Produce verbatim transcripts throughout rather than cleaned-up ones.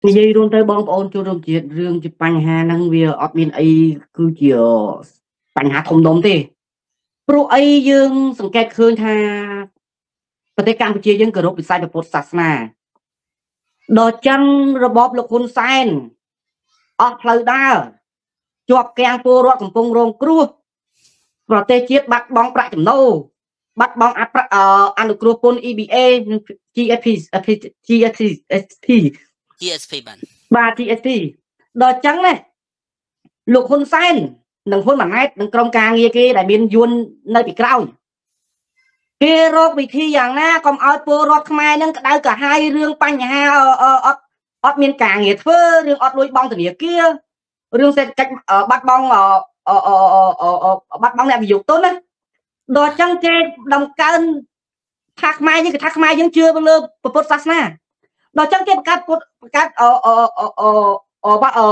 និយាយរួមទៅបងប្អូនចូលរួមជាតិរឿងជាបញ្ហាហ្នឹងវាអត់មានអីគឺជាបញ្ហាធំដុំទេព្រោះអីយើងសង្កេតឃើញថាប្រទេសកម្ពុជាយើងគោរពវិស័យពុទ្ធសាសនាដល់ចឹងរបបលោកហ៊ុនសែនអស់ផ្លូវដើរជាប់គាំងពលរដ្ឋកំពុងរងគ្រោះប្រទេសជាតិបាត់បង់ប្រាក់ចំណូលបាត់បង់អនុគ្រោះពន្ធ E B A និង G S P G S P G S P បានបាទ G S P ដល់ចឹងណាលោកហ៊ុនសែននិងហ៊ុនម៉ាណែតនិងក្រុមការងារគេដែលមានយួននៅពីក្រោយគេរកវិធីយ៉ាងណាកុំឲ្យពលរដ្ឋខ្មែរនឹងក្តៅក្រហាយរឿងបញ្ហាអត់អត់មានការងារធ្វើរឿងអត់លួចបង់ធនាគាររឿងសេដ្ឋកិច្ចបាត់បង់បាត់បង់អ្នកវិនិយោគទុនណាដល់ចឹងគេដំកើងថាខ្មែរយើងគេថាខ្មែរយើងជឿលើពុទ្ធសាសនាដល់ចឹងគេបង្កើតពុទ្ធបង្កើតអអអអអបាក់អ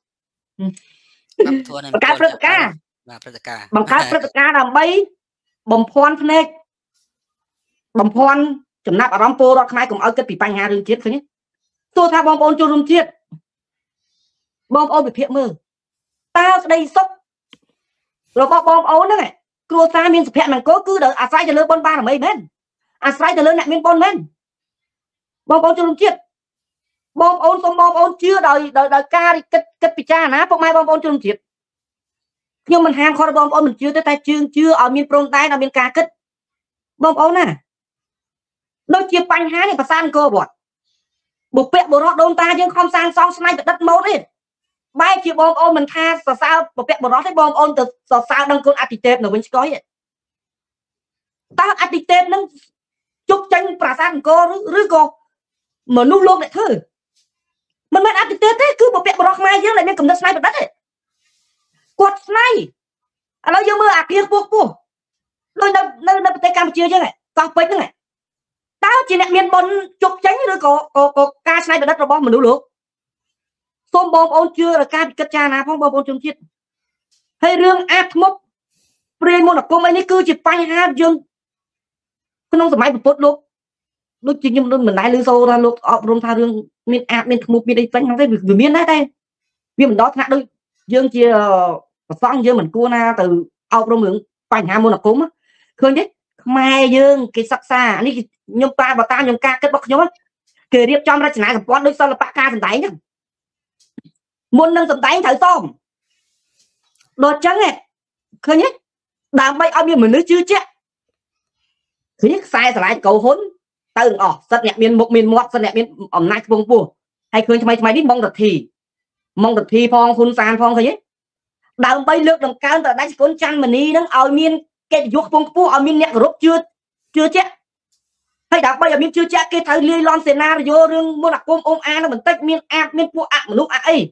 បង្កើតព្រឹត្តិការណ៍បាទព្រឹត្តិការណ៍បង្កើតព្រឹត្តិការណ៍ដើម្បីបំភាន់ភ្នែកបំភាន់ចំណាប់អារម្មណ៍ពលរដ្ឋខ្មែរកុំឲ្យគិតពីបញ្ហារឿងជាតិឃើញទេទោះថាបងប្អូនចូលរួមជាតិបងប្អូនវិភាគមើលតើក្តីសុខរបស់បងប្អូនហ្នឹងគ្រួសារមានសុភមង្គលគឺដោយអាស្រ័យទៅលើបុណ្យបារមីមែនអាស្រ័យទៅលើអ្នកមានបុណ្យមែនបងប្អូនចូលរួមជាតិបងប្អូនសូមបងប្អូនជឿដោយដោយការគិតគិតពិចារណាពុកម៉ែបងប្អូនជនជាតិខ្ញុំមិនហាមឃាត់បងប្អូនមិនជឿទេតែជឿជឿឲ្យមានព្រំដែនឲ្យមានការគិតបងប្អូនណាដូចជាបញ្ហានេះប្រសានអង្គរវត្តបុព្វបុរសដូនតាយើងខំសាងសង់ស្នៃប្រឌិតម៉ូតទេបែរជាបងប្អូនមិនថាសរសើរបុព្វបុរសទេបងប្អូនទៅសរសើរដឹងគុណអតិទេពនៅវិញស្គយតើអតិទេពនឹងជុកចេញប្រាសាទអង្គរឬក៏មនុស្សលោកអ្នកធ្វើមិនមែនអតិទេពទេគឺបុព្វបុរសខ្មែរយើងដែលមានកំណត់ស្នៃប្រឌិតទេគាត់ស្នៃឥឡូវយើងមើលអាគារខ្ពស់ខ្ពស់ដូចនៅនៅនៅប្រទេសកម្ពុជាយើងកោះពេជ្រហ្នឹងតើជាអ្នកមានបុណ្យជុកចេញឬក៏ក៏ការស្នៃប្រឌិតរបស់មនុស្សលោកសូមបងប្អូនជឿដល់ការពិកិត្យចារណាផងបងប្អូនជនជាតិហើយរឿងអាបធ្មប់ព្រាយមន្តអាគមអីនេះគឺជាបញ្ហាយើងក្នុងសម័យពុទ្ធលោកដូចជាខ្ញុំមិនដែលឮសូរថាលោកអប់រំថារឿងមានអាបមានធ្មប់មានអីពេញហ្នឹងទេវាមានដែរតែវាមិនដល់ថ្នាក់ដូចយើងជាប្រសង់យើងមិនគួរណាទៅអប់រំរឿងបញ្ហាមន្តអាគមឃើញទេខ្មែរយើងគេសិក្សានេះខ្ញុំប៉ាបើតាមខ្ញុំការគិតរបស់ខ្ញុំគេរៀបចំរចនាសម្ព័ន្ធដូចសិល្បៈការសម្ដែងហ្នឹងមុននឹងសម្ដែងត្រូវសមដល់ចឹងឃើញទេដើម្បីឲ្យមានមនុស្សជឿជាក់ឃើញខ្សែស្រឡាយកោហ៊ុនទៅអស់សិតអ្នកមានមុខមានមាត់សិតអ្នកមានអំណាចខ្ពង់ខ្ពស់ហើយឃើញថ្មីថ្មីនេះម៉ងរទ្ធីម៉ងរទ្ធីផងហ៊ុនសានផងឃើញទេដើម្បីលើកដង្កើងទៅដាច់គុណច័ន្ទមនីនឹងឲ្យមានកិត្តិយសខ្ពង់ខ្ពស់ឲ្យមានអ្នកគោរពជឿជឿជាក់ហើយដើម្បីឲ្យមានជឿជាក់គេត្រូវលាយឡំសេណារីយ៉ូរឿងមន្តអាគមអ៊ំអានឹងបន្តិចមានអាបមានពួកអមនុស្សអអី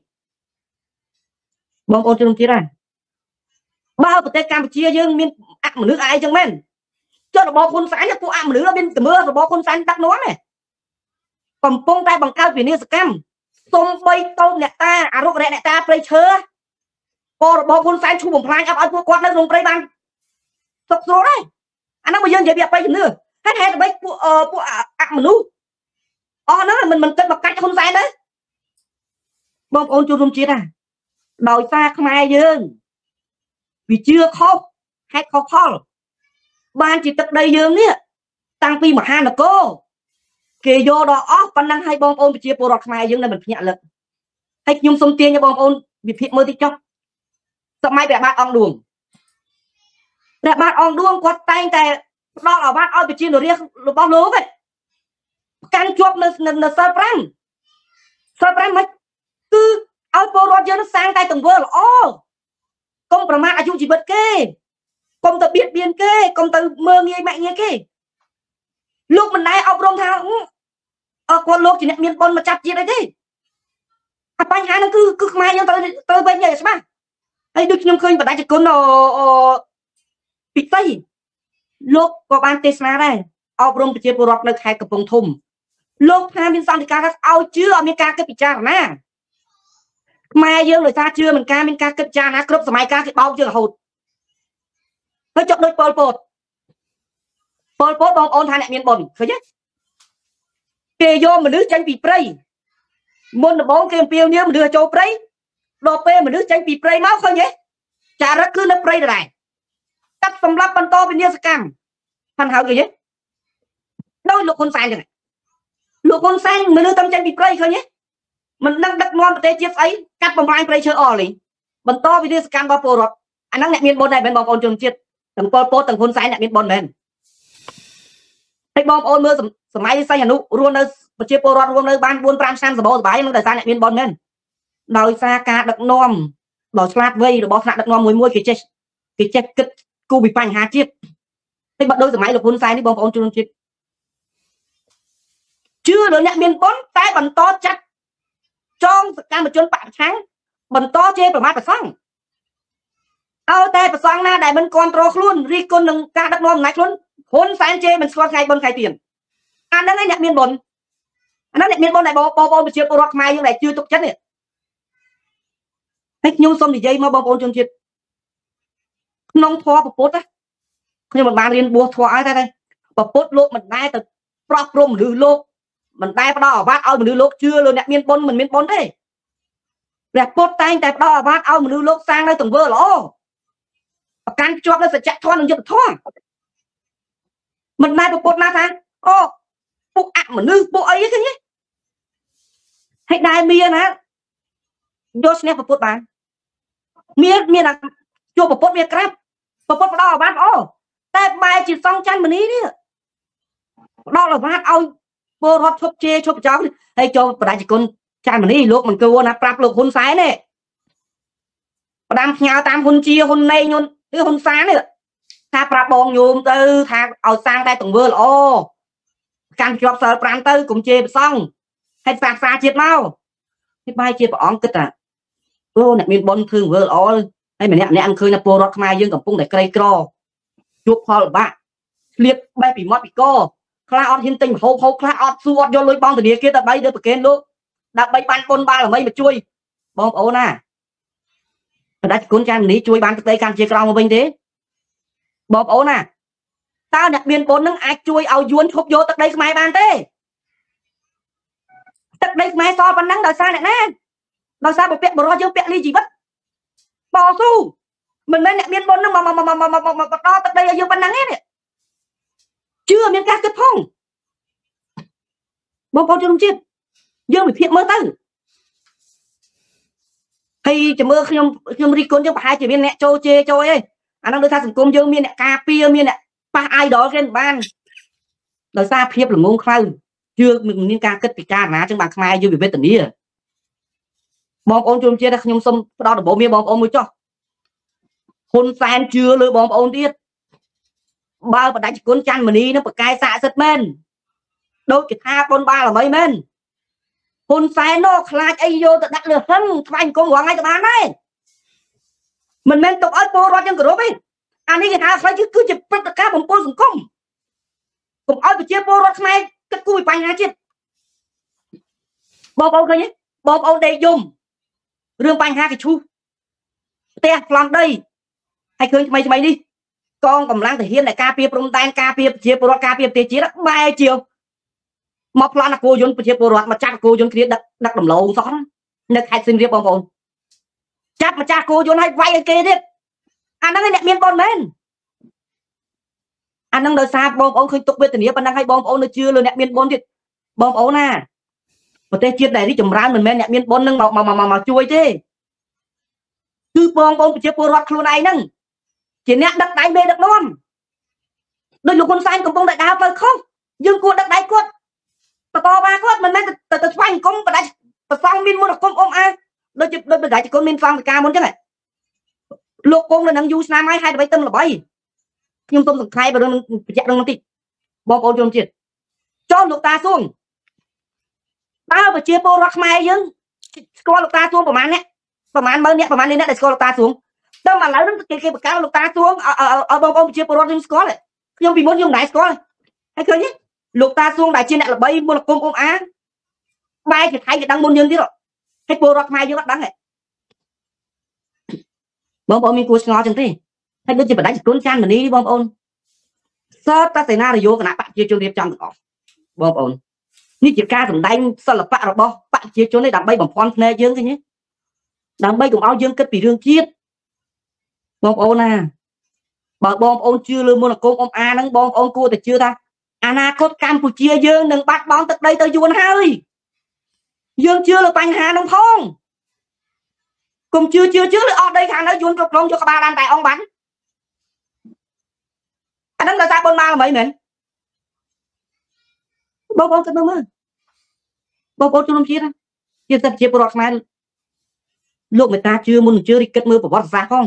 បងប្អូនជនជាតិហើយបើប្រទេសកម្ពុជាយើងមានអមនុស្សអីចឹងមែនចុះរបបហ៊ុនសែនពួកអមនុស្សមានតែមើលរបបហ៊ុនសែនដឹកនាំទេកំពុងតែបង្កើតវិនាសកម្មសំបីតោនអ្នកតាអរុករៈអ្នកតាព្រៃឈើក៏របបហ៊ុនសែនឈូបំផ្លាញអត់ឲ្យពួកគាត់នៅក្នុងព្រៃបានសុខស្រួលដែរអានោះបើយើងនិយាយពីអបិយជំនឿហើយហេតុអ្វីពួកពួកអមនុស្សអស់ហ្នឹងមិនមិនគិតមកកាច់ហ៊ុនសែនទេបងប្អូនចូលរួមជាតិណាដោយសារខ្មែរយើងវាជឿខុសហេតុខុសផលបានជាទឹកដីយើងនេះតាំងពីមហានគរគេយកដល់អស់ប៉ុណ្ណឹងឲ្យបងប្អូនប្រជាពលរដ្ឋខ្មែរយើងនៅមិនភ្ញាក់លឹកហើយខ្ញុំសូមទាញឲ្យបងប្អូនវិភាគមើលតិចចុះសម័យព្រះបាទអង្គឌួងព្រះបាទអង្គឌួងគាត់តែងតែផ្ដល់អាវ៉ាត់ឲ្យប្រជាជនរាស្ត្ររបស់លោកឯងកាន់ជាប់នៅនៅសិលប្រាំសិលប្រាំមិនគឺឲ្យពលរដ្ឋយើងសាងតែទង្វើល្អកុំប្រមាថអាយុជីវិតគេកុំទៅបៀតបៀនគេកុំទៅមើងងាយម៉ាក់ងាយគេលោកមិនដែលអប់រំថាអើគាត់លោកជាអ្នកមានបុណ្យមកចាប់ជាតិអីទេអាបញ្ហាហ្នឹងគឺគឺខ្មែរយើងទៅទៅវិញហើយច្បាស់ហើយដូចខ្ញុំឃើញបដិជគុណអពិសីលោកក៏បានទេសនាដែរអប់រំប្រជាពលរដ្ឋនៅខេត្តកំពង់ធំលោកថាមានសន្តិការឲ្យជឿឲ្យមានការគិតពិចារណាខ្មែរយើងដោយសារជឿមិនការមានការគិតពិចារណាគ្រប់សម័យកាលគេបោកយើងរហូតហើយចុះដូចប៉ុលពតប៉ុលពតបងប្អូនថាអ្នកមានបុណ្យឃើញទេគេយកមនុស្សចេញពីព្រៃ muôn là bóng kia piêu nhớ mà đưa cho prey đồ pe mà đưa tránh bị prey máu không nhé chả rất cứ nó prey này cắt tầm lắp ban to bên nia scam thành hậu gì nhé đôi lục con sai này lục con sai mà đưa tâm tránh bị prey không nhé mình đang đặt ngon tế chiếc ấy cắt bằng line prey chơi o liền ban to bên nia scam bao phô rồi anh đang nhặt miên bồn này bên bóng ôn trường chiết tầng pol pot tầng con sai nhặt miên bồn bênให้บอมโอนเมื่อสมัยใส่หนุรวมในประเทศโปรรวมในบ้านบุญปรามชันสบายสบายมันแต่สารเนี่ยมีบอลเงินโดยซาการดักนอมโดยสลัดเวย์โดยบอสลัดดักนอมมวยมวยกิจกิจกิจกูbịปัญหาจิตให้บัดโดยสมัยหลวงพ่อใส่นี่บอมโอนจุนจิตchưa được nhận miền bón tay bẩn to chặt trongการมาจนปากช้างบรรโตเจประมาทประซังเอาแต่ประซังหน้าได้มันคอนโทรลลุ้นรีคนหนึ่งการดักนอมไหนลุ้นคนแสนเจมันสวดไงบนไงเตียนอันนั้นไอ้เนี่ยเมียนบนอันนั้นเนี่ยเมียนบนไหนบอปอปอไปเชียร์ปรอกมาอย่างไรชื่อตุกชัดเนี่ยให้ยุ่งสมดีใจมาบอปอนจนจิตน้องพ่อปะปุ๊ดอะเขาจะมาบานเรียนบัวทัวร์อะไรได้ปะปุ๊ดโลกมันได้แต่ปลอกลมหรือโลกมันได้ปะดอวัดเอามันหรือโลกเชื่อเลยเนี่ยเมียนบนมันเมียนบนได้แบบปุ๊ดแต่งแต่ปะดอวัดเอามันหรือโลกสร้างได้ตึงเบอร์หรอการจวบแล้วจะจัดทอนหนึ่งจะทอนmình nay bộ na thang ô bộ ạ mà nư bộ ấy thế nhé hay đai mía nè do snap bộ bạn mía mía là cho bộ mía crab bộ đó bán ô tại bài chỉ xong chân mình ý đi đó là bán ao bộ hot chụp chê chụp cháu hay cho đại chỉ con chân mình đi lúc mình kêu là crab lúc hôn sái này đang nhau tam hôn chia hôn nay nhôn cái hôn sáng nàyถ้าปราบบองโยมเตอถ้าเอาสร้างได้ตรงเบอร์โอ้การจอบเสร์ฟปรานเตอร์กลุ่มเจ็บซ่องให้ฝากฝาเจ็บเมาให้ใบเจ็บอ่องกึศอ่ะโอ้เนี่ยมีบอลคืนเบอร์โอ้ให้เหมือนเนี่ยเนี่ยอันคืนนะโปรรถมายื่นกับปุ้งแต่ไกลกรอจุกพอหรือบ้าเรียบใบปีมอดปีโก้คลาออดหินติงโฮโฮคลาออดซูออดโยนลอยบองแต่เดียกี้แต่ใบเดือดเกณฑ์ลูกดับใบปันปนบ้าหรือไม่มาช่วยบองโอ้น่ะได้คนใจนี้ช่วยบ้านตะเตยการเชียร์กรองมาเป็นเด้บอมโอ้น่ะตาเนี่ยเบียนปนนึงอาจช่วยเอายวนทบโยตักได้สมัยบานเต้ตักได้สมัยซอปันนั่งดาวซาเนี่ยนะดาวซาบอกเปียกบอกรอเยอะเปียกลีจีบัดปอสู้mình nênเนี่ยเบียนปนนึงมามามามามามามามาต่อตักได้เยอะปันนั่งเนี่ยเชื่อเมียนการกระทงบอมโอ้จะลงจิตเยอะเหมือนเพียบเมื่อตั้งให้จะเมื่อขยมขยมรีคนจะไปจะเมียนเนี่ยโจเจโจเอ้anh đang đưa ra thành công dương miên nè cà pia miên nè ba ai đó trên ban đời xa phiếp là ngôn khai chưa mình nên ca kết bị ca ná trong bạc mai chưa bị vết tình ý à bom ôn chung chia ra nhung xâm đó là bộ miên bom ôn mới cho hôn san chưa lừa bom ôn tiết bao và đánh cuốn chăn mà đi nó phải cai xạ rất men đôi cái tha con ba là mấy men hôn san nó khai ai vô đặt lừa hơn anh con hoàng ngay từ bán đấy mình men tục ở po rồi chân cửa đó bên anh ấy người ta phải chứ cứ chụp tất cả bằng po sủng công cùng ở bị chia po rồi này cái cùi bánh hả chết bom ôn thôi nhé bom ôn đây dùng rương bánh ha cái chu te làm đây hay khơi mày mày đi con cầm lăng thể hiện lại cà phê prom tan cà phê chia po cà phê tê chia đó ba chiều một lần là cô dồn chia po rồi mà chắc cô dồn kia đặt đặt đầm lầu xót nước hai sinh riêng bom ôn chắc mà cha cô vô hay vay kia đi anh đang nhận miên bom men anh đang đợi xa bom ông khơi tục bên tình nghĩa anh đang hay bom ông nó chưa luôn nhận miên bom thì bom ấu nè một tay chia này đi chùm ra mình men nhận miên bom nâng mà mà mà mà chui thế cứ bom ông chia po rót luôn này nâng chỉ nhận đặt đáy bê đặt non đôi lúc con sai cũng bom đại đào phải không nhưng cô đặt đáy quất to to ba quất mình men từ từ xoay cũng và đại từ xong min mua được con ôm ai đôi chụp đôi đại chỉ con min phong ca muốn chứ này lục con là năng du nam hai hai bảy tâm là bảy nhưng tôm thằng khai và đôi chạy đôi tịt bom ôn trong chuyện cho lục ta xuống tao phải chia po rock mai chứ coi lục ta xuốngประมาณเนี้ยประมาณเมื่อเนี้ยประมาณนี้เนี่ยđể coi lục ta xuống đâu mà lấy cái cái cái lục ta xuống ở ở bom ôn chia po rock trên score này nhưng vì muốn dùng đại score hay cười nhé lục ta xuống đại trên lại là bảy mua là con ôm á bay thì thấy thì đang muốn nhân tí rồiให้โปรรักไม่เยอะดังเลยบอมบอมมีกูสงอจังที่ให้ดูจีบได้จากต้นจานแบบนี้บอมโอนซอสตัดใส่หน้าเราโยกนะปะเจียวเรียบจังต่อบอมโอนនេះជាការសម្ដែងសិល្បៈរបស់បព្វជិជននេះដើម្បីបំភាន់ភ្នែកយើងឃើញទេដើម្បីកុំឲ្យយើងគិតពីរឿងជាតិបងប្អូនណាបើបងប្អូនជឿលើមន្តអាគមអ៊ំអាហ្នឹងបងប្អូនគួរតែជឿថាអនាគតកម្ពុជាយើងនឹងបាត់បង់ទឹកដីទៅយួនហើយយើងជឿលើបញ្ហាហ្នឹងផងកុំជឿជឿជឿលើអស់ដីខាងនៅយួនគ្រប់គ្រងយកក្បាលបានតែអង្គបានអាហ្នឹងដោយសារបុណ្យបារមីមែនបងប្អូនគិតមើលមើលបងប្អូនជនជាតិជាសិទ្ធិជាពលរដ្ឋខ្មែរលោកមេតាជឿមុននឹងជឿរីគិតមើលប្រវត្តិសាស្ត្រផង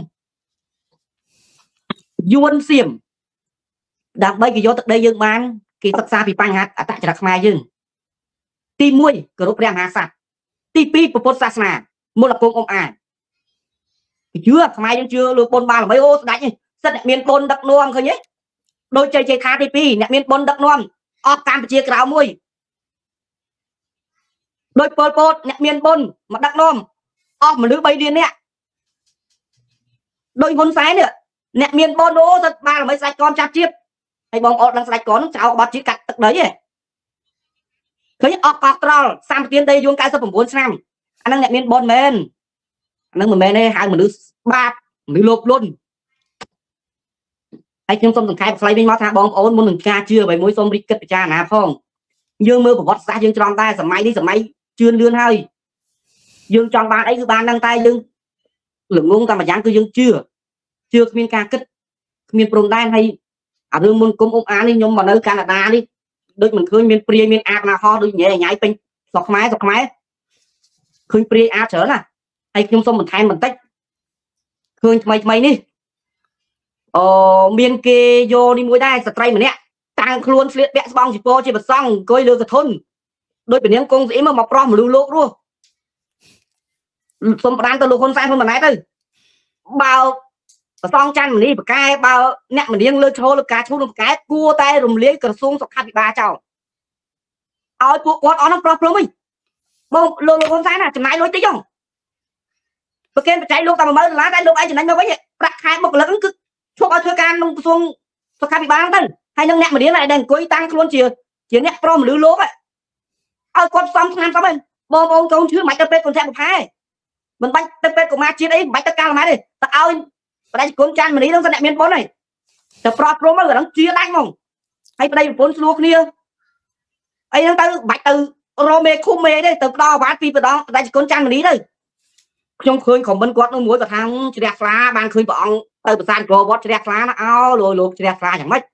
យួនសៀមដើម្បីគេយកទឹកដីយើងបានគេសិក្សាពីបញ្ហាអត្តចរិតខ្មែរយើងទីមួយគោរពព្រះមហាក្សត្រទីពីរពុទ្ធសាសនាមន្តអាគមអ៊ំអាគេជឿខ្មែរយើងជឿលើបុណ្យបារមីអូស្ដេចនេះសិទ្ធិអ្នកមានបុណ្យដឹកនាំឃើញទេដូចជ័យជ័យថាទីពីរអ្នកមានបុណ្យដឹកនាំអស់កម្ពុជាក្រៅមួយដោយពលពតអ្នកមានបុណ្យមកដឹកនាំអស់មនុស្សបីលាននាក់ដោយហ៊ុនសែននេះអ្នកមានបុណ្យអូសិទ្ធិបារមីស្ដេចកនចាប់ជាតិហើយបងអត់ដឹងស្ដេចកននឹងចោលបាត់ជាតិកាត់ទឹកដីឯងឃើញអស់កោះត្រល់សម្បទានដីយួនកៅសិប៩ឆ្នាំអាហ្នឹងអ្នកមានបុណ្យមែនអាហ្នឹងមិនមែនទេហៅមនុស្សបាបមនុស្សលោភលន់ហើយខ្ញុំសូមសង្ខេបស្លាយវិញមកថាបងប្អូនមុននឹងការជឿអ្វីមួយសូមរីកគិតពិចារណាផងយើងមើលប្រវត្តិសាស្ត្រយើងច្រំតែសម័យនេះសម័យជឿនលឿនហើយយើងចង់បានអីគឺបានហ្នឹងតែយើងល្ងងតែម្យ៉ាងគឺយើងជឿជឿគ្មានការគិតគ្មានព្រំដែនហើយអារឿងមុនគុំអ៊ំអានេះខ្ញុំមកនៅកាណាដានេះដូចមិនឃើញមានព្រាយមានអាបណាហោះដូចញ៉ែញ៉ៃពេញស្រុកខ្មែរស្រុកខ្មែរឃើញព្រាយអាបច្រើនណាហើយខ្ញុំសូមបន្ថែមបន្តិចឃើញថ្មីថ្មីនេះអូមានគេយកនេះមួយដែរស្ត្រីម្នាក់តាំងខ្លួនស្លៀកពាក់ស្បង់ជីពោជាប្រសង់អង្គុយលើកធុនដោយពនាងកងស្អីមកមកប្រោះមនុស្សលោករស់សុំផ្ដានទៅលោកហ៊ុនសែនហ៊ុនម៉ាណែតទៅបើប្រសងច័ន្ទមនីបកែបើអ្នកមនាងលើឈរលើការឈូនបកែគួរតែរំលាយក្រសួងសុខាភិបាលចោលឲ្យពួកគាត់អស់នោះប្រោះព្រំវិញបងលោកលោកហ៊ុនសែនណាចំណាយលុយតិចហ៎ប្រកេនបច្ច័យលោកតែមួយម៉ឺនដុល្លារតែលោកឯងចំណេញមកវិញប្រាក់ខែបុគ្គលិកហ្នឹងគឺឈប់ឲ្យធ្វើការក្នុងក្រសួងសុខាភិបាលទៅហើយនឹងអ្នកមនាងឯងដែលអង្គុយតាំងខ្លួនជាជាអ្នកប្រមមនុស្សលោកឲ្យគាត់សំឆ្នាំសំហ្នឹងបងប្អូនកូនឈឺមិនបាច់ទៅពេទ្យកូនធាក់កផែមិនបាច់ទៅពេទ្យកុមារជាតិអីមិនបាច់ទៅកាលម៉ែទេតែឲ្យបដិគុណច័ន្ទមនីនឹងតែអ្នកមានបុណ្យហើយតែប្រោះព្រំទៅហ្នឹងជាដាច់ហ្មងហើយប្តីប្រពន្ធស្នួរគ្នាអីហ្នឹងទៅបាច់ទៅរមេឃុំមេទេទៅផ្ដោអាវ៉ាតពីម្ដងបដិគុណច័ន្ទមនីទៅខ្ញុំឃើញខមមិនគាត់នោះមួយគាត់ថាជ្រះថ្លាបានឃើញព្រះអង្គទៅប្រសាទក្រវត្តជ្រះថ្លាណាអោលោកលោកជ្រះថ្លាយ៉ាងម៉េច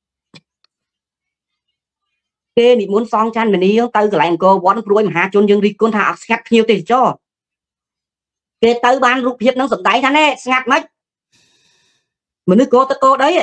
គេនិមន្តសងច័ន្ទមនីទៅកន្លែងអង្គរវត្តព្រួយមហាជនយើងរីកគុណថាអត់ស្ងាត់ភ្ញៀវទេសចរគេទៅបានរូបភាពនឹងសម្ដែងថាណែស្ងាត់ម៉េចមនុស្សកោទឹកកោដី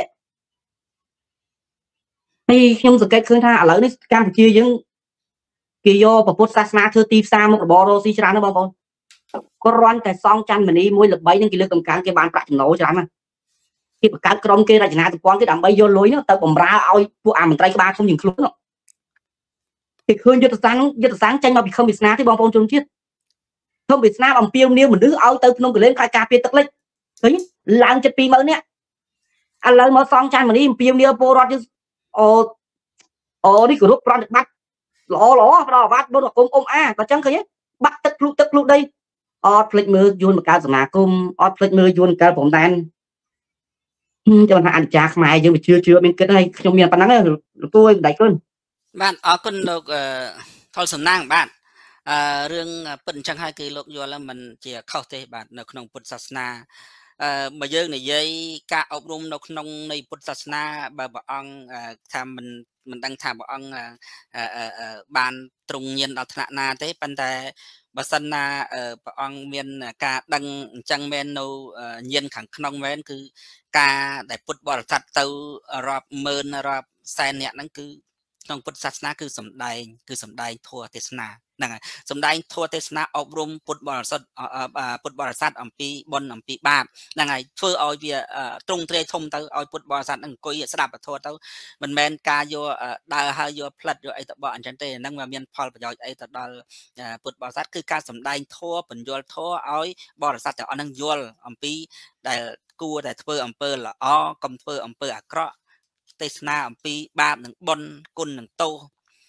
ហើយខ្ញុំសង្កេតឃើញថាឥឡូវនេះកម្ពុជាយើងគេយកពុទ្ធសាសនាធ្វើទីផ្សារមុខរបររស់ស៊ីច្រើនណាស់បងប្អូនគាត់រាន់តែសងច័ន្ទមនីមួយល្បីនឹងគេលើកតម្កើងគេបានប្រាក់ចំណូលច្រើនណាស់គេបង្កើតក្រុមគេរចនាសម្ព័ន្ធគេដើម្បីយកលុយនោះទៅបំរើឲ្យពួកអាមន្ត្រីក្បាលឃុំជាងខ្លួនគេឃើញយុទ្ធសាស្ត្រយុទ្ធសាស្ត្រចេញមកពីខំវាសនាទេបងប្អូនជនជាតិខំវាសនាអំពាវនាវមនុស្សឲ្យទៅភ្នំកលែងខ្លាចការពារទឹកលិចឃើញឡើងចិត្តពីរម៉ឺននាក់ឥឡូវមកសងច័ន្ទមនីអំពាវនាវពលរដ្ឋយើងអូអូនេះគោរពប្រតិបត្តិល្អល្អផ្ដល់អាវ៉ាត់បុណ្យអាគមអ៊ំអាក៏ចឹងឃើញបាក់ទឹកភ្លុកទឹកភ្លុកដីអត់ភ្លេចមើលយួនបង្កើតសមាគមអត់ភ្លេចមើលយួនបង្កើតព្រំដែនចាំថាអនិច្ចាខ្មែរយើងវាជឿជឿមានគិតហើយខ្ញុំមានប៉ុណ្ណឹងលោកទួយដៃខ្លួនបាទអរគុណលោកថុលសំណាងបាទអឺរឿងពិតអញ្ចឹងហើយគឺលោកយល់មិនជាខុសទេបាទនៅក្នុងពុទ្ធសាសនាអឺបើយើងនិយាយការអប់រំនៅក្នុងនៃពុទ្ធសាសនាបើព្រះអង្គថាមិនមិនដឹងថាព្រះអង្គបានទ្រង់ញៀនដល់ថ្នាក់ណាទេប៉ុន្តែបើសិនណាព្រះអង្គមានការដឹងអញ្ចឹងមែននៅញៀនខាងក្នុងមែនគឺការដែលពុទ្ធបរិស័ទទៅរាប់ម៉ឺនរាប់សែនអ្នកហ្នឹងគឺក្នុងពុទ្ធសាសនាគឺសំដែងគឺសំដែងធម៌ទេសនាហ្នឹងហើយសំដែងធម៌ទេសនាអប់រំពុទ្ធបរិស័ទពុទ្ធបរិស័ទអំពីបុណ្យអំពីបាបហ្នឹងហើយធ្វើឲ្យវាទ្រង់ទ្រាយធំទៅឲ្យពុទ្ធបរិស័ទអង្គុយស្ដាប់ពធទៅមិនមែនការយកដើរហើយយកផ្លិតយកអីទៅបកអញ្ចឹងទេហ្នឹងវាមានផលប្រយោជន៍អីទៅដល់ពុទ្ធបរិស័ទគឺការសំដែងធម៌បញ្យល់ធម៌ឲ្យបរិស័ទទាំងអស់ហ្នឹងយល់អំពីដែលគួរតែធ្វើអំពើល្អកុំធ្វើអំពើអាក្រក់ទេសនាអំពីបាបនិងបុណ្យគុណនិងទោស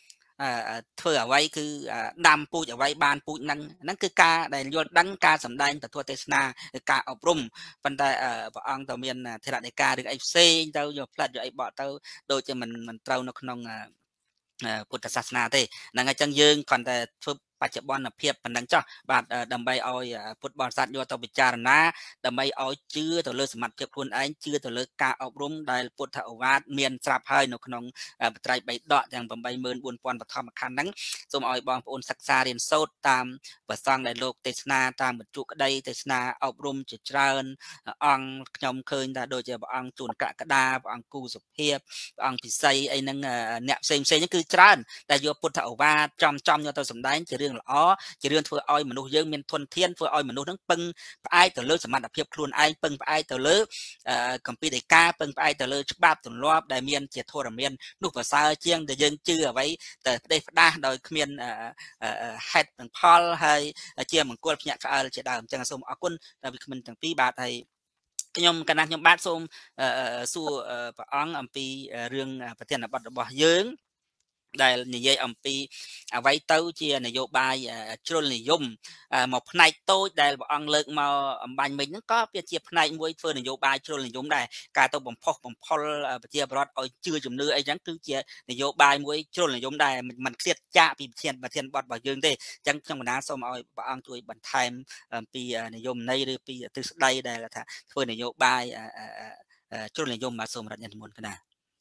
ធ្វើអ្វីគឺដាំពូជអ្វីបានពូជហ្នឹងហ្នឹងគឺការដែលយល់ដឹងការសម្ដែងពធទេសនាការអប់រំប៉ុន្តែព្រះអង្គទៅមានធរណីការរឿងអីផ្សេងទៅយកផ្លាត់យកអីបកទៅដូចជាមិនមិនត្រូវនៅក្នុងពុទ្ធសាសនាទេហ្នឹងហើយចឹងយើងគ្រាន់តែធ្វើបច្ចុប្បន្នភាពប៉ុណ្ណឹងចុះបាទដើម្បីឲ្យពុទ្ធបរិស័ទយកទៅពិចារណាដើម្បីឲ្យជឿទៅលើសមត្ថភាពខ្លួនឯងជឿទៅលើការអប់រំដែលពុទ្ធឱវាទមានស្រាប់ហើយនៅក្នុងបត្រៃបីដកទាំង eight thousand four hundred បឋមខណ្ឌហ្នឹងសូមឲ្យបងប្អូនសិក្សារៀនសូត្រតាមប្រសង្ឃដែលលោកទេសនាតាមបញ្ជុក្តីទេសនាអប់រំជាច្រើនអង្គខ្ញុំឃើញថាដូចជាព្រះអង្គជួនកក្កដាព្រះអង្គគូសុភាពព្រះអង្គពិសីអីហ្នឹងអ្នកផ្សេងផ្សេងហ្នឹងគឺច្រើនដែលយកពុទ្ធឱវាទចំចំយកទៅសម្ដែងជារឿងល្អជារឿងធ្វើឲ្យមនុស្សយើងមានធនធានធ្វើឲ្យមនុស្សហ្នឹងពឹងផ្អែកទៅលើសមត្ថភាពខ្លួនឯងពឹងផ្អែកទៅលើកម្ពីដីកាពឹងផ្អែកទៅលើច្បាប់ទម្លាប់ដែលមានជាធរមាននោះប្រសើរជាងដែលយើងជឿអ្វីតែផ្ដេសផ្ដាសដោយគ្មានហេតុនិងផលហើយជាមង្គលភ្ញាក់ផ្អើលជាដើមអញ្ចឹងសូមអរគុណដល់វិក្កាមទាំងពីរបាទហើយខ្ញុំកណាស់ខ្ញុំបាទសូមសួរព្រះអង្គអំពីរឿងប្រធានបទរបស់យើងដែលនិយាយអំពីអ្វីទៅជានយោបាយជ្រុលនិយមមកផ្នែកតូចដែលព្រះអង្គលើកមកអំបញ្ញមិញហ្នឹងក៏វាជាផ្នែកមួយធ្វើនយោបាយជ្រុលនិយមដែរការទៅបំផុសបំផុលប្រជាពលរដ្ឋឲ្យជឿជំនឿអីចឹងគឺជានយោបាយមួយជ្រុលនិយមដែរมันឃ្លាតចាកពីប្រធានប្រធានបទរបស់យើងទេអញ្ចឹងខ្ញុំកណាសូមឲ្យព្រះអង្គជួយបន្ថែមអំពីនយោបាយឬពីទិសដីដែលថាធ្វើនយោបាយជ្រុលនិយមបាទសូមរដ្ឋនិមន្តកណា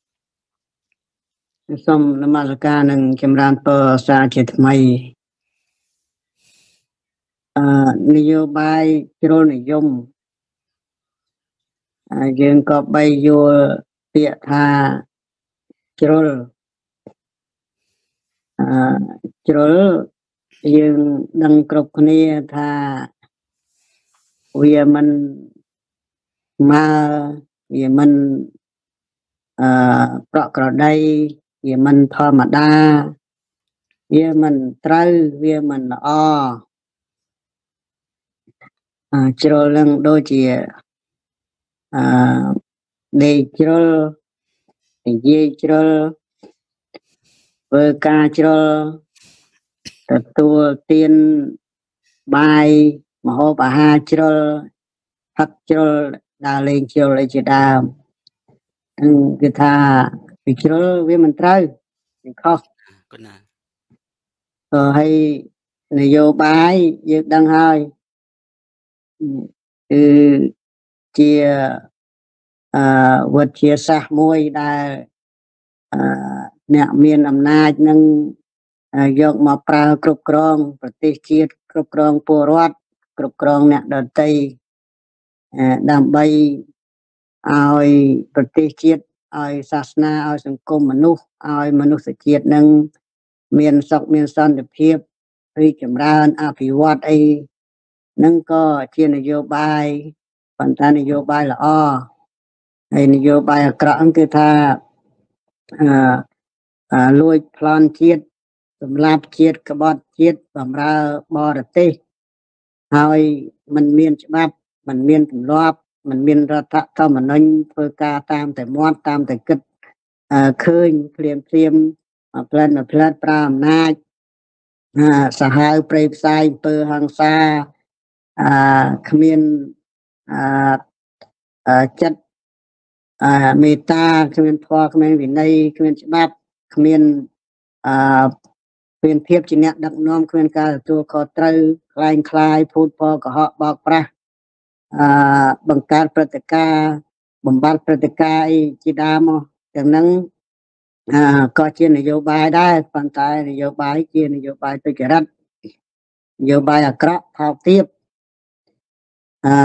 សូមនមស្ការនឹងចម្រើនពរសារជាថ្មីអឺនយោបាយជ្រុលនិយមយើងក៏បីយល់ពាក្យថាជ្រុលអឺជ្រុលយើងដឹងគ្រប់គ្នាថាវាមិនមកវាមិនអឺប្រក់ក្រដីវាមិនធម្មតាវាមិនត្រូវវាមិនល្អអឺជ្រុលនឹងដូចជាអឺដេកជ្រុលនិយាយជ្រុលធ្វើការជ្រុលទទួលទានបាយម្ហូបអាហារជ្រុលផឹកជ្រុលដើរលេងជ្រុលអីជាដើមគឺថាវាជ្រុលវាមិនត្រូវវាខុសគុណណាអឺហើយនយោបាយយើងដឹងហើយគឺជាអឺវិទ្យាសាស្ត្រមួយដែលអឺអ្នកមានអំណាចនឹងយកមកប្រើគ្រប់គ្រងប្រទេសជាតិគ្រប់គ្រងពលរដ្ឋគ្រប់គ្រងអ្នកដទៃដើម្បីឲ្យប្រទេសជាតិឲ្យសាសនាឲ្យសង្គមមនុស្សឲ្យមនុស្សជាតិនឹងមានសុខមានសន្តិភាពរីកចម្រើនអភិវឌ្ឍអីនឹងក៏ជានយោបាយប៉ុន្តែនយោបាយល្អហើយនយោបាយអាក្រក់គឺថាអឺលួចប្លន់ជាតិសម្លាប់ជាតិក្បត់ជាតិបំរើបរទេសហើយมันមានច្បាប់มันមានទម្លាប់มันមានរដ្ឋធម្មនុញ្ញធ្វើការតាមតែមាត់តាមតែគិតឃើញភ្លាមភ្លាមផ្លែនផ្លែតប្រើអំណាចសាហាវព្រៃផ្សាយអំពើហិង្សាអឺគ្មានអឺចិត្តអឺមេត្តាគ្មានធម៌គ្មានវិន័យគ្មានច្បាប់គ្មានអឺគ្មានភាពជាអ្នកដឹកនាំគ្មានការទទួលខុសត្រូវคล้ายคล้ายភូតផលកុហកបោកប្រាស់អឺបង្កើតព្រឹត្តិការណ៍បំបត្តិព្រឹត្តិការណ៍អីជាដើមទាំងហ្នឹងអឺក៏ជានយោបាយដែរប៉ុន្តែនយោបាយជានយោបាយទុច្ចរិតនយោបាយអាក្រក់ថោកទាបអឺ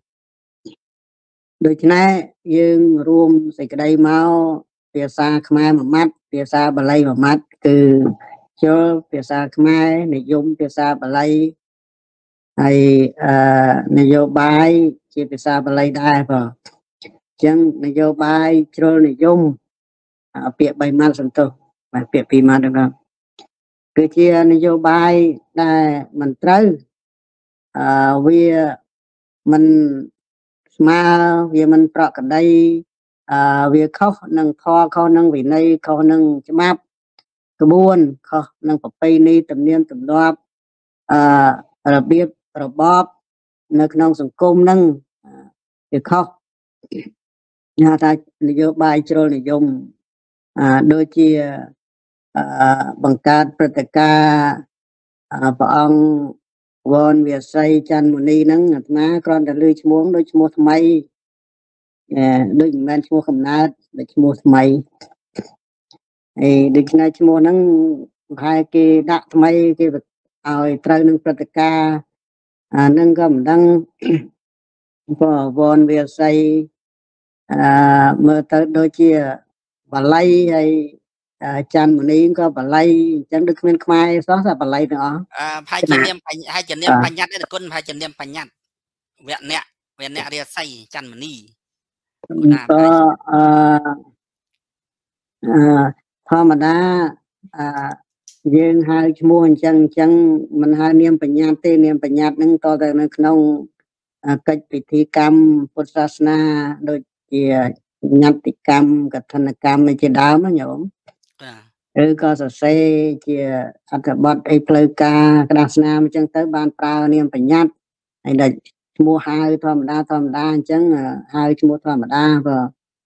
ដូច្នេះយើងរួមសេចក្តីមកភាសាខ្មែរមួយម៉ាត់ភាសាបាលីមួយម៉ាត់គឺជលភាសាខ្មែរនិយមភាសាបាលីហើយអឺនយោបាយជាភាសាបាលីដែរបងអញ្ចឹងនយោបាយជ្រុលនិយមពាក្យបីម៉ាត់សន្ទុះបាទពាក្យពីរម៉ាត់ហ្នឹងគឺជានយោបាយដែលមិនត្រូវអឺវាមិនស្មើវាមិនប្រក្រតីអឺវាខុសនឹងធម៌ខុសនឹងវិន័យខុសនឹងច្បាប់ក្បួនខុសនឹងប្រពៃណីទំនៀមទម្លាប់អឺរបៀបរបបនៅក្នុងសង្គមហ្នឹងវាខុសហៅថានយោបាយជ្រុលនិយមអឺដូចជាអឺបង្កើតព្រឹត្តិការណ៍ព្រះអង្គវនវាសីច័ន្ទមុនីហ្នឹងអាត្មាគ្រាន់តែលើឈ្មោះដូចឈ្មោះថ្មីអឺដូចមិនមែនឈ្មោះកំណើតដូចឈ្មោះថ្មីអីដូច្នេះឈ្មោះហ្នឹងប្រហែលគេដាក់ថ្មីគេឲ្យត្រូវនឹងព្រឹត្តិការណ៍អាហ្នឹងក៏មិនដឹងព្រោះវនវាសីអឺមើលទៅដូចជាបល័យហើយច័ន្ទមុនីក៏បល័យអញ្ចឹងដូចគ្មានខ្មែរសោះតែបល័យទាំងអស់អឺប្រហែលជានាមប្រហែលជានាមបញ្ញត្តិទេគុណប្រហែលជានាមបញ្ញត្តិវគ្គអ្នកវគ្គអ្នករាសីច័ន្ទមុនីក៏អឺអឺធម្មតាអឺយើងហៅឈ្មោះអញ្ចឹងអញ្ចឹងមិនហៅនាមបញ្ញត្តិទេនាមបញ្ញត្តិហ្នឹងតតែនៅក្នុងកិច្ចពិធីកម្មពុទ្ធសាសនាដូចជាញត្តិកម្មកឋិនកម្មជាដើមណាញោមឬក៏សរសេរជាអត្ថបទអីផ្លូវការក្តារស្នាមអញ្ចឹងទៅបានប្រើនាមបញ្ញត្តិហើយដល់ឈ្មោះហៅធម្មតាធម្មតាអញ្ចឹងហៅឈ្មោះធម្មតាបើ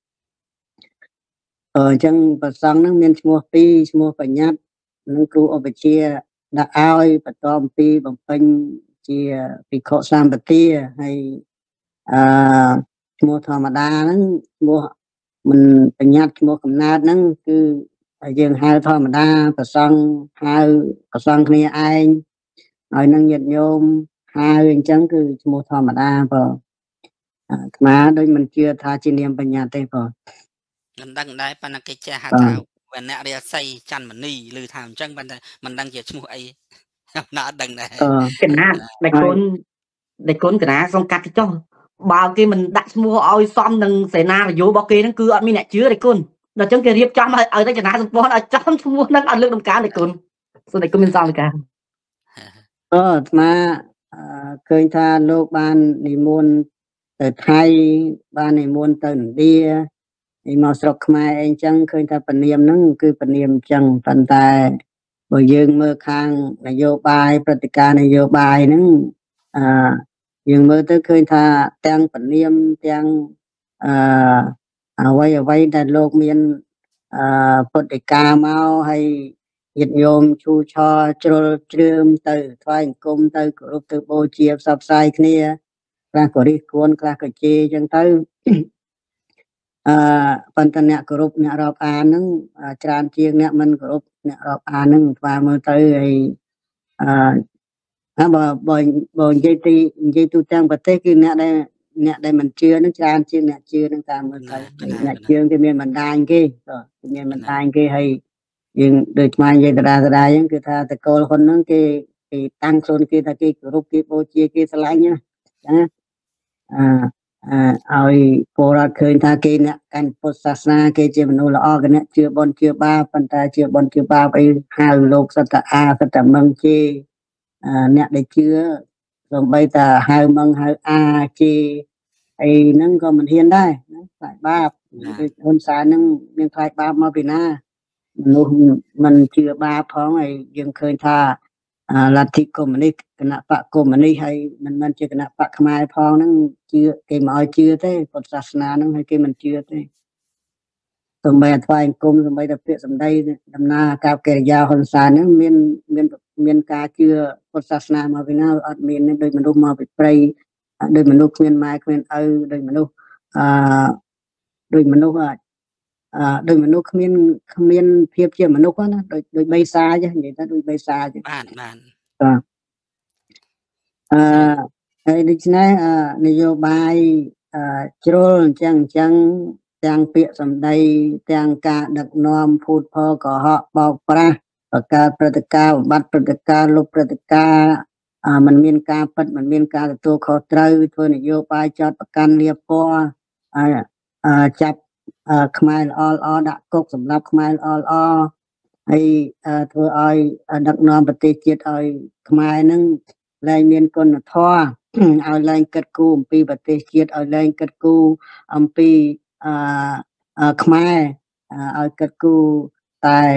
អញ្ចឹងប្រសង់ហ្នឹងមានឈ្មោះពីរឈ្មោះបញ្ញត្តិនិងគ្រូឧបជាដាក់ឲ្យបន្តអំពីបំពេញជាភិក្ខុសម្បទាហើយអឺឈ្មោះធម្មតាហ្នឹងឈ្មោះមិនបញ្ញត្តិឈ្មោះកំណើតហ្នឹងគឺយើងហៅធម្មតាប្រសង់ហៅប្រសង់គ្នាឯងហើយនឹងញាតិញោមហៅអញ្ចឹងគឺឈ្មោះធម្មតាបងអាត្មាដូចមិនជឿថាជានាមបញ្ញត្តិទេបងមិនដឹងដែរប៉ុន្តែគេចេះហៅថាវណ្ណៈរាសីច័ន្ទមនីឬថាអញ្ចឹងប៉ុន្តែមិនដឹងជាឈ្មោះអីណាអត់ដឹងដែរកណាដែលគុណដែលគុណកណាសុំកាត់ទៅចុះបើគេមិនដាក់ឈ្មោះឲ្យសមនឹងសេនារយោរបស់គេហ្នឹងគឺអត់មានអ្នកជឿទេគុណដល់អញ្ចឹងគេរៀបចំឲ្យឲ្យតែកណាសម្ព័ន្ធឲ្យចំឈ្មោះហ្នឹងអត់លើកដំកើងទេគុណសូមតែគុណមានសមការអឺអាត្មាឃើញថាលោកបាននិមន្តទៅថៃបាននិមន្តទៅឥណ្ឌាឯមកស្រុកខ្មែរអីចឹងឃើញថាពនាមហ្នឹងគឺពនាមអញ្ចឹងប៉ុន្តែបើយើងមើលខាងនយោបាយព្រឹត្តិការណ៍នយោបាយហ្នឹងអឺយើងមើលទៅឃើញថាទាំងពនាមទាំងអឺអ្វីអ្វីដែលលោកមានអឺពុទ្ធិកាមកហើយញាតិញោមឈូឆរជ្រុលជ្រឿមទៅថ្វាយអង្គមទៅគោរពទៅបូជាផ្សព្វផ្សាយគ្នាខ្លះក៏រិះគន់ខ្លះក៏ជេរអញ្ចឹងទៅអឺប៉ុន្តែអ្នកគោរពអ្នករាប់អានហ្នឹងច្រើនជាងអ្នកមិនគោរពអ្នករាប់អានហ្នឹងស្វាមើលទៅហើយអឺបើបើបើនិយាយទីនិយាយទូទាំងប្រទេសគឺអ្នកដែលអ្នកដែលមិនជឿហ្នឹងច្រើនជាងអ្នកជឿហ្នឹងតាមមើលទៅអ្នកជឿគេមានបណ្ដាញគេគេមានបណ្ដាញគេហើយយើងដូចស្មាននិយាយតារាតារាអញ្ចឹងគឺថាតកូលហ៊ុនហ្នឹងគេគេតាំងខ្លួនគេថាគេគោរពគេបូជាគេស្រឡាញ់ណាអញ្ចឹងអឺឲ្យពលរដ្ឋឃើញថាគេអ្នកកាន់ពុទ្ធសាសនាគេជាមនុស្សល្អគេអ្នកជឿបុណ្យជឿបាបប៉ុន្តែជឿបុណ្យជឿបាបអីហៅលោកសត្វអាសត្វមឹងជេអ្នកដែលជឿសូម្បីតែហៅមឹងហៅអាជេអីហ្នឹងក៏មិនហ៊ានដែរណាខ្លាចបាបដូចហ៊ុនសែនហ្នឹងមានខ្លាចបាបមកពីណាមនុស្សមិនជឿបាបផងហើយយើងឃើញថាលទ្ធិកុម្មុយនីសគណៈបកកុម្មុយនីសហើយមិនមែនជាគណៈបកខ្មែរផងហ្នឹងជឿគេមិនឲ្យជឿទេពុទ្ធសាសនាហ្នឹងហើយគេមិនជឿទេសូម្បីតែថ្វាយអង្គមសូម្បីតែពាក្យសម្ដីដំណើរអាកប្បកិរិយាហ៊ុនសែនហ្នឹងមានមានមានការជឿពុទ្ធសាសនាមកពីណាអត់មានដូចមនុស្សមកពីព្រៃដូចមនុស្សគ្មានម៉ែគ្មានឪដូចមនុស្សអឺដូចមនុស្សអឺដូចមនុស្សគ្មានគ្មានភាពជាមនុស្សណាដូចដូចបេសាចនិយាយថាដូចបេសាចបានបានបាទអឺហើយដូច្នេះនយោបាយជ្រុលអញ្ចឹងអញ្ចឹងទាំងពាក្យសម្ដីទាំងការដឹកនាំភូតផលកុហកបោកប្រាស់បង្កើតព្រឹត្តិការណ៍បំបត្តិព្រឹត្តិការណ៍លុបព្រឹត្តិការណ៍มันមានការពិតมันមានការទទួលខុសត្រូវធ្វើនយោបាយចោទប្រកាន់លៀបពណ៌ចាប់ខ្មែរល្អល្អដាក់គុកសម្រាប់ខ្មែរល្អល្អហើយធ្វើឲ្យដឹកនាំប្រទេសជាតិឲ្យខ្មែរនឹងលែងមានគុណធម៌ឲ្យលែងគិតគូរអំពីប្រទេសជាតិឲ្យលែងគិតគូរអំពីអឺខ្មែរឲ្យគិតគូរតែ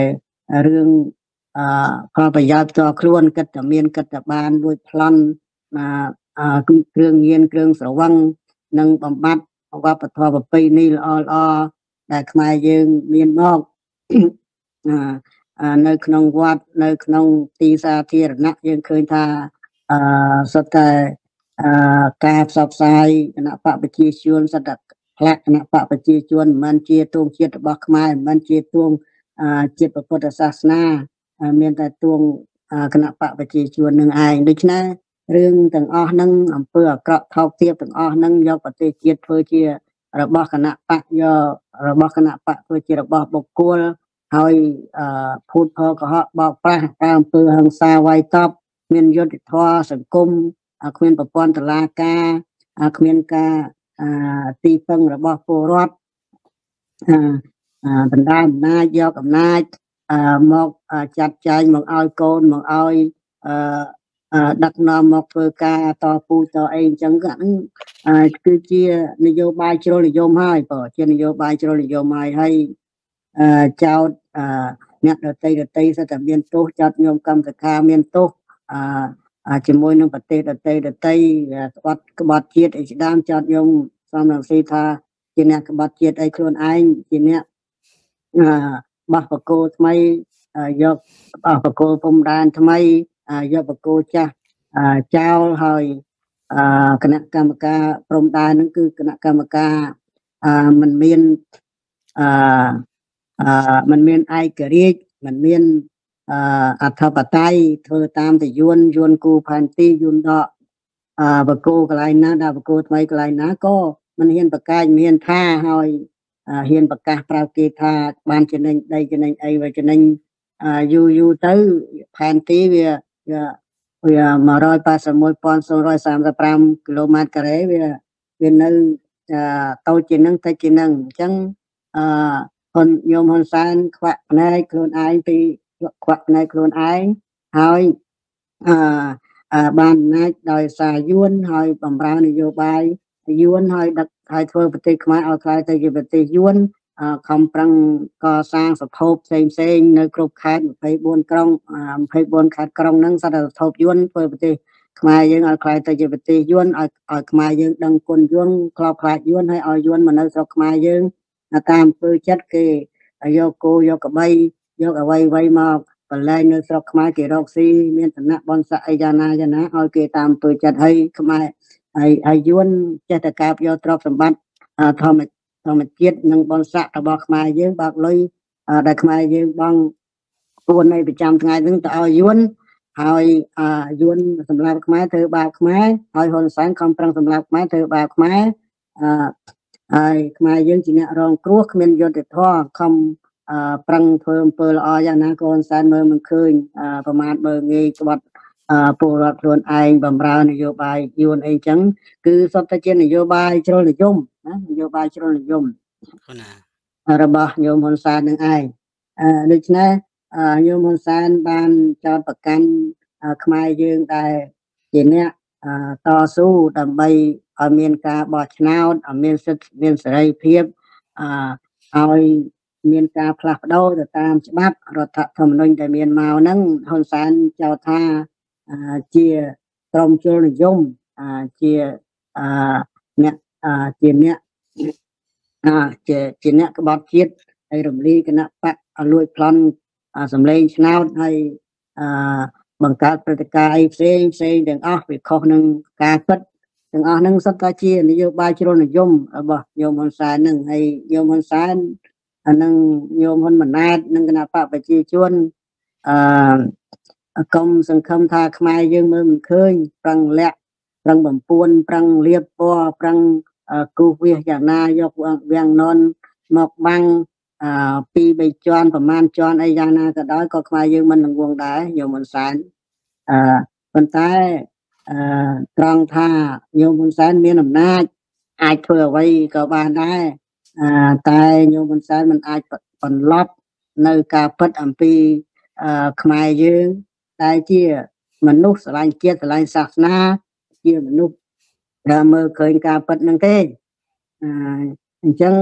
រឿងផលប្រយោជន៍ផ្ទាល់ខ្លួនគិតតែមានគិតតែបានលួចប្លន់គ្រឿងញៀនគ្រឿងស្រវឹងនិងបំបត្តិវប្បធម៌ប្រពៃណីល្អល្អដែលខ្មែរយើងមានមកនៅក្នុងវត្តនៅក្នុងទីសាធារណៈយើងឃើញថាសុទ្ធតែការផ្សព្វផ្សាយគណៈបកប្រជាជនសិទ្ធិផ្លាក់គណៈបកប្រជាជនមិនមែនជាទងជាតិរបស់ខ្មែរមិនមែនជាទងជាតិពុទ្ធសាសនាមានតែទងគណៈបកប្រជាជននឹងឯងដូច្នេះរឿងទាំងអស់ហ្នឹងអំពើអាក្រក់ថោកទាបទាំងអស់ហ្នឹងយកប្រទេសជាតិធ្វើជារបស់គណៈបកយករបស់គណៈបកធ្វើជារបស់បុគ្គលហើយភូតផលកុហកបោកប្រាស់តាមអំពើហិង្សាវាយតប់មានយុត្តិធម៌សង្គមគ្មានប្រព័ន្ធតុលាការគ្មានការទីពឹងរបស់ពលរដ្ឋបណ្ដាអំណាចយកអំណាចមកចាត់ចែងមកឲ្យកូនមកឲ្យដឹកនាំមកធ្វើការតពូតអីអញ្ចឹងហ្នឹងគឺជានយោបាយជ្រុលនិយមហើយបើជានយោបាយជ្រុលនិយមហើយហើយចោតអ្នកដតីដតីសិតតែមានទោសចោតញោមកម្មសខាមានទោសជាមួយនឹងប្រទេសដតីដតីក្បត់ក្បត់ជាតិអីស្ដាមចោតញោមសំរងស៊ីថាជាអ្នកក្បត់ជាតិអីខ្លួនឯងជាអ្នកបោះបកគោថ្មីយកបោះបកគោពំដានថ្មីយកបកគោចាស់ចោលហើយគណៈកម្មការព្រំដែនហ្នឹងគឺគណៈកម្មការមិនមានអឺមិនមានឯករាជ្យមិនមានអធិបតេយ្យធ្វើតាមតយួនយួនគូផែនទីយួនដកបកគោកន្លែងណាដាក់បកគោថ្មីកន្លែងណាក៏មិនហ៊ានប្រកាសមានថាហើយហ៊ានប្រកាសប្រាប់គេថាបានចំណេញដីចំណេញអីវាចំណេញយូរយូរទៅផែនទីវាវាមួយរយប៉ាសិបមួយពាន់រយសាមសិបប្រាំគីឡូម៉ែត្រការ៉េវាវានៅតូចជាងនឹងតិចជាងនឹងអញ្ចឹងអឺហ៊ុនញោមហ៊ុនសែនខ្វាក់ផ្នែកខ្លួនឯងពីខ្វាក់ផ្នែកខ្លួនឯងហើយអឺបានអំណាចដោយសារយួនហើយបំរើនយោបាយយួនហើយដឹកហើយធ្វើប្រទេសខ្មែរឲ្យក្លាយទៅជាប្រទេសយួនខំប្រឹងកសាងសភពផ្សេងផ្សេងនៅគ្រប់ខេត្តម្ភៃបួនក្រុងម្ភៃបួនខេត្តក្រុងហ្នឹងសត្វតែសភពយួនធ្វើប្រទេសខ្មែរយើងឲ្យក្លាយទៅជាប្រទេសយួនឲ្យឲ្យខ្មែរយើងដឹងគុណយួនខ្លោបខ្លាចយួនហើយឲ្យយួនមកនៅស្រុកខ្មែរយើងតាមអំពើចិត្តគេយកគោយកក្របីយកអ្វីអ្វីមកបលែងនៅស្រុកខ្មែរគេរកស៊ីមានឋានៈបនស័ក្តិអីយ៉ាងណាយ៉ាងណាឲ្យគេតាមអំពើចិត្តហើយខ្មែរហើយហើយយួនចេះតែកាបយកទ្រព្យសម្បត្តិធម្មធម្មជាតិនិងបនស័ក្តិរបស់ខ្មែរយើងបើកលុយដែលខ្មែរយើងបងពួននៃប្រចាំថ្ងៃហ្នឹងទៅឲ្យយួនហើយយួនសម្រាប់ខ្មែរធ្វើបាបខ្មែរហើយហ៊ុនសែនខំប្រឹងសម្រាប់ខ្មែរធ្វើបាបខ្មែរហើយខ្មែរយើងជាអ្នករងគ្រោះគ្មានយុត្តិធម៌ខំប្រឹងធ្វើអំពើល្អយ៉ាងណាក៏ហ៊ុនសែនមើលមិនឃើញប្រមាថមើលងាយក្បត់ពលរដ្ឋខ្លួនឯងបំរើនយោបាយយួនអីចឹងគឺសុទ្ធតែជានយោបាយជ្រុលនិយមណានយោបាយជ្រុលនិយមរបស់ញោមហ៊ុនសែននឹងឯងដូច្នេះញោមហ៊ុនសែនបានចោទប្រកាន់ខ្មែរយើងដែលជាអ្នកតស៊ូដើម្បីឲ្យមានការបោះឆ្នោតឲ្យមានសិទ្ធិមានសេរីភាពឲ្យមានការផ្លាស់ប្ដូរទៅតាមច្បាប់រដ្ឋធម្មនុញ្ញដែលមានមកហ្នឹងហ៊ុនសែនចោទថាជាក្រុមជ្រុលនិយមជាអ្នកជាអ្នកជាជាអ្នកក្បត់ជាតិហើយរំលាយគណៈបកលួចប្លន់សម្លេងឆ្នោតហើយបង្កើតព្រឹត្តិការណ៍អីផ្សេងផ្សេងទាំងអស់វាខុសនឹងការពិតទាំងអស់ហ្នឹងសុទ្ធតែជានយោបាយជ្រុលនិយមរបស់ញោមហ៊ុនសែនហ្នឹងហើយញោមហ៊ុនសែនអានឹងញោមហ៊ុនម៉ាណែតនិងគណៈបកប្រជាជនអឺកុំសង្ឃឹមថាខ្មែរយើងមើលមិនឃើញប្រឹងលាក់ប្រឹងបំពួនប្រឹងលៀបពណ៌ប្រឹងគូសវាសយ៉ាងណាយកវាំងននមកបាំងពីរបីជាន់ប្រមាណជាន់អីយ៉ាងណាក៏ដោយក៏ខ្មែរយើងមិននឹងវងដែរញោមហ៊ុនសែនអឺប៉ុន្តែអឺត្រង់ថាញោមហ៊ុនសែនមានអំណាចអាចធ្វើអ្វីក៏បានដែរតែញោមហ៊ុនសែនមិនអាចបន្លប់នៅការពិតអំពីខ្មែរយើងតែជាមនុស្សស្រឡាញ់ជាតិស្រឡាញ់សាសនាជាមនុស្សដែលមើលឃើញការពិតនឹងទេអញ្ចឹង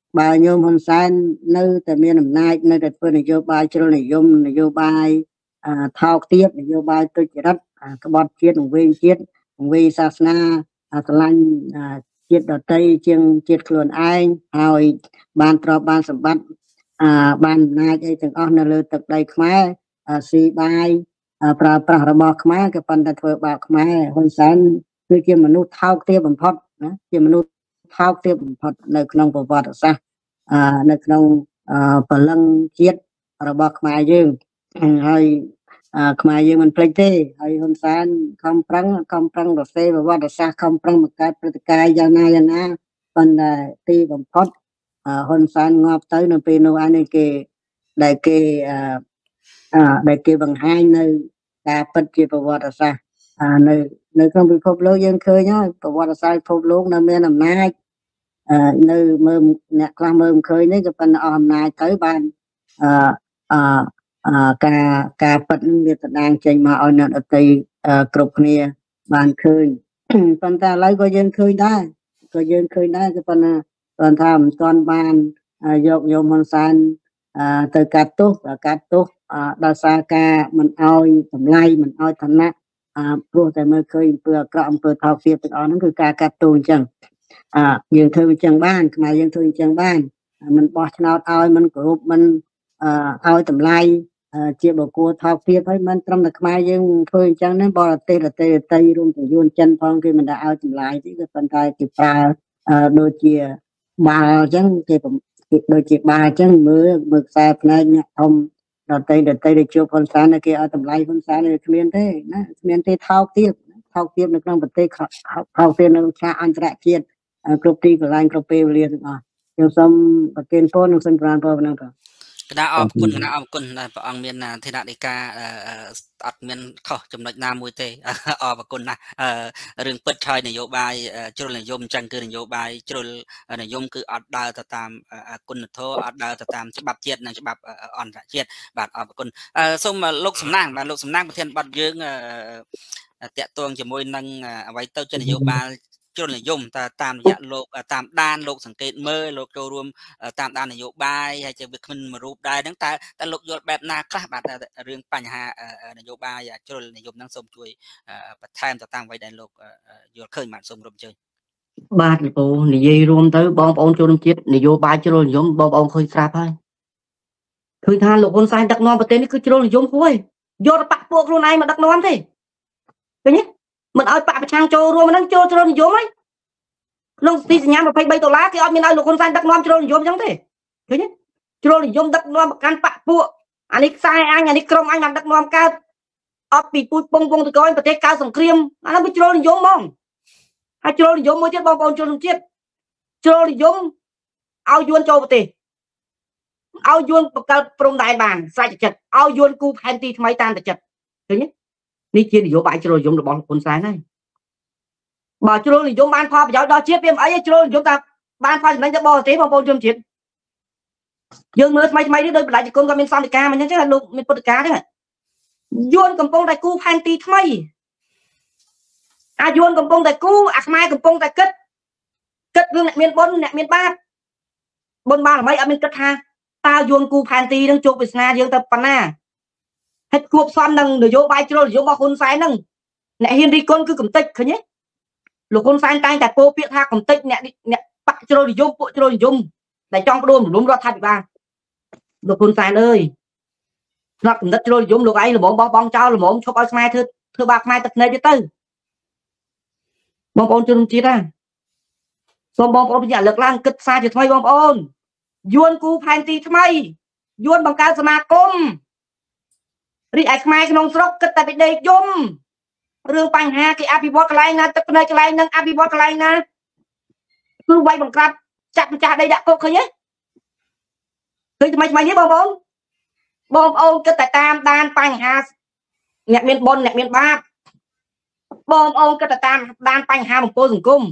bà nhôm hôn sáng nơi tại miền Nam Nai nơi tại phương này vô bài cho này dùng này vô bài à, thao tiếp này vô bài tôi chỉ đất à, các bọt chiết của viên chiết vì sa na à, lanh à, chiết đợt tây chiêng chiết khuôn anh hồi ban trò ban sầm bắt à, ban nai cái từng on nơi tập đây khmai à, si bài à, pra pra rabak khmai cái phần đặt vợ bạc khmai hôn sángคือជាមនុស្សថោកទាបបំផុតណាជាមនុស្សថោកទាបបំផុតនៅក្នុងប្រវត្តិសាស្ត្រអឺនៅក្នុងព្រលឹងជាតិរបស់ខ្មែរយើងហើយខ្មែរយើងមិនភ្លេចទេហើយហ៊ុនសែនខំប្រឹងខំប្រឹងរសេរប្រវត្តិសាស្ត្រខំប្រឹងបង្កើតព្រឹត្តិការណ៍យ៉ាងណាយ៉ាងណាប៉ុន្តែទីបំផុតហ៊ុនសែនងាប់ទៅនៅពេលនោះឯនេះគេដែលគេអឺដែលគេបង្ហាញនៅការពិតជាប្រវត្តិសាស្ត្រនៅនៅក្នុងពិភពលោកយើងឃើញហើយប្រវត្តិសាស្ត្រពិភពលោកនៅមានអំណាចនៅមើលអ្នកខ្លះមើលមិនឃើញទេក៏ប៉ុន្តែអស់អំណាចទៅបានអឺអឺការការពិតនឹងវាស្ដាងចេញមកឲ្យអ្នកដទៃគ្រប់គ្នាបានឃើញប៉ុន្តែឥឡូវក៏យើងឃើញដែរក៏យើងឃើញដែរក៏ប៉ុន្តែគាត់ថាមិនទាន់បានយកយកហ៊ុនសែនទៅកាត់ទោសកាត់ទោសដោយសារការមិនអោយតម្លៃមិនអោយឋានៈព្រោះតែមើលឃើញអំពើអាក្រក់អំពើថោកទាបទាំងអស់ហ្នឹងគឺការកាត់ទោសអញ្ចឹងអឺយើងធ្វើអញ្ចឹងបានខ្មែរយើងធ្វើអញ្ចឹងបានមិនបោះឆ្នោតឲ្យមិនគោរពមិនអឺឲ្យតម្លៃជាបុគ្គលថោកទាបហើយមិនត្រឹមតែខ្មែរយើងធ្វើអញ្ចឹងណាបរទេសរទេសរទេសរួមទាំងយួនចិនផងគេមិនដែលឲ្យតម្លៃទេក៏ប៉ុន្តែគេប្រើដូចជាបាល់អញ្ចឹងគេដូចជាបាល់អញ្ចឹងមើលមើលខ្សែភ្នែកអ្នកធំដតៃដតៃដែលជួបហ៊ុនសែនគេឲ្យតម្លៃហ៊ុនសែនគ្មានទេណាគ្មានទេថោកទាបថោកទាបនៅក្នុងប្រទេសថោកទាបនៅឆាកអន្តរជាតិគ្រប់ទីកន្លែងគ្រប់ពេលវេលាទាំងអស់ខ្ញុំសូមប្រទានពរនិងសូមប្រានពរប៉ុណ្ណឹងបាទគណៈអរគុណគណៈអរគុណដែលព្រះអង្គមានធនៈដីកាអត់មានខុសចំណុចណាមួយទេអរគុណណាស់រឿងពិតឆយនយោបាយជ្រុលនិយមអញ្ចឹងគឺនយោបាយជ្រុលនិយមគឺអត់ដើរទៅតាមគុណធម៌អត់ដើរទៅតាមច្បាប់ជាតិនិងច្បាប់អន្តរជាតិបាទអរគុណសូមលោកសំណាងបាទលោកសំណាងប្រធានបទយើងតាក់ទងជាមួយនឹងអ្វីទៅជានយោបាយជ្រុលនិយមតែតាមរយៈលោកតាមដានលោកសង្កេតមើលលោកចូលរួមតាមដាននយោបាយហើយជាវាគ្មិនមួយរូបដែរហ្នឹងតើតើលោកយល់បែបណាខ្លះបាទរឿងបញ្ហានយោបាយជ្រុលនិយមហ្នឹងសូមជួយបន្ថែមទៅតាមអ្វីដែលលោកយល់ឃើញបាទសូមរំជើញបាទលោកពូនិយាយរួមទៅបងប្អូនជនជាតិនយោបាយជ្រុលនិយមបងប្អូនឃើញស្រាប់ហើយឃើញថាលោកហ៊ុនសែនដឹកនាំប្រទេសនេះគឺជ្រុលនិយមគួរយកបកពួកខ្លួនឯងមកដឹកនាំទេឃើញទេមិនឲ្យបកប្រឆាំងចូលរួមហ្នឹងចូលជ្រុលនិយមហើយក្នុងទីសញ្ញាยี่สิบสามដុល្លារគេអត់មានឲ្យលោកហ៊ុនសែនដឹកនាំជ្រុលនិយមអញ្ចឹងទេឃើញទេជ្រុលនិយមដឹកនាំប្រកាន់បកពួកអានេះខ្សែអញអានេះក្រុមអញបានដឹកនាំកើតអត់ពីពូជពងវងតកោប្រទេសកើតសង្គ្រាមអានោះវាជ្រុលនិយមហ្មងហើយជ្រុលនិយមមួយទៀតបងប្អូនជនជាតិជ្រុលនិយមឲ្យយួនចូលប្រទេសឲ្យយួនបង្កើតព្រំដែនបានស្រេចចិត្តឲ្យយួនគូផែនទីថ្មីតាមតែចិត្តឃើញទេនេះជានយោបាយជ្រុលនិយមរបស់លោកហ៊ុនសែនហើយបើជ្រុលនិយមបានផលប្រយោជន៍ដល់ជាតិវាមិនអីទេជ្រុលនិយមតែបានផលចំណេញទៅបរទេសបងប្អូនជនជាតិយើងមើលថ្មីថ្មីនេះដោយបដិជនគាត់មានសន្តិការមិនអញ្ចឹងលោកមានពុទ្ធការទេយួនកំពុងតែគូផែនទីថ្មីអាយួនកំពុងតែគូអាខ្មែរកំពុងតែគិតគិតរឿងអ្នកមានបុណ្យអ្នកមានបាបបុណ្យបារមីអត់មានគិតថាតើយួនគូផែនទីនឹងជោគវាសនាយើងទៅប៉ុណ្ណាហេតុគួបផ្សំនឹងនយោបាយជ្រុលនិយមរបស់ហ៊ុនសែនហ្នឹងអ្នកហ៊ានរីគុណគឺកំតិចឃើញទេលោកហ៊ុនសែនតែងតែពោលពាក្យថាកំតិចអ្នកអ្នកបកជ្រុលនិយមពួកជ្រុលនិយមដែលចង់បដូររំលំរដ្ឋាភិបាលលោកហ៊ុនសែនអើយស្រាប់កំណត់ជ្រុលនិយមលោកឯងល្មមបោះបង់ចោលល្មមឈប់ឲ្យខ្មែរធ្វើធ្វើបាបខ្មែរទឹកភ្នែកទៅបងប្អូនជនជាតិណាសូមបងប្អូនពិចារណាលើកឡើងគិតសារជាថ្មីបងប្អូនយួនគូផែនទីថ្មីយួនបង្កើតសមាគមរីឯខ្មែរក្នុងស្រុកគិតតែពីដេកយំរឿងបញ្ហាគេអភិវឌ្ឍកន្លែងណាទឹកភ្នែកកន្លែងហ្នឹងអភិវឌ្ឍកន្លែងណាគឺវាយបង្ក្រាបចាក់ម្ចាស់ដីដាក់គុកឃើញទេឃើញថ្មីថ្មីនេះបងប្អូនបងប្អូនគិតតែតាមដានបញ្ហាអ្នកមានបុណ្យអ្នកមានបាបបងប្អូនគិតតែតាមដានបញ្ហាមង្គលសង្គម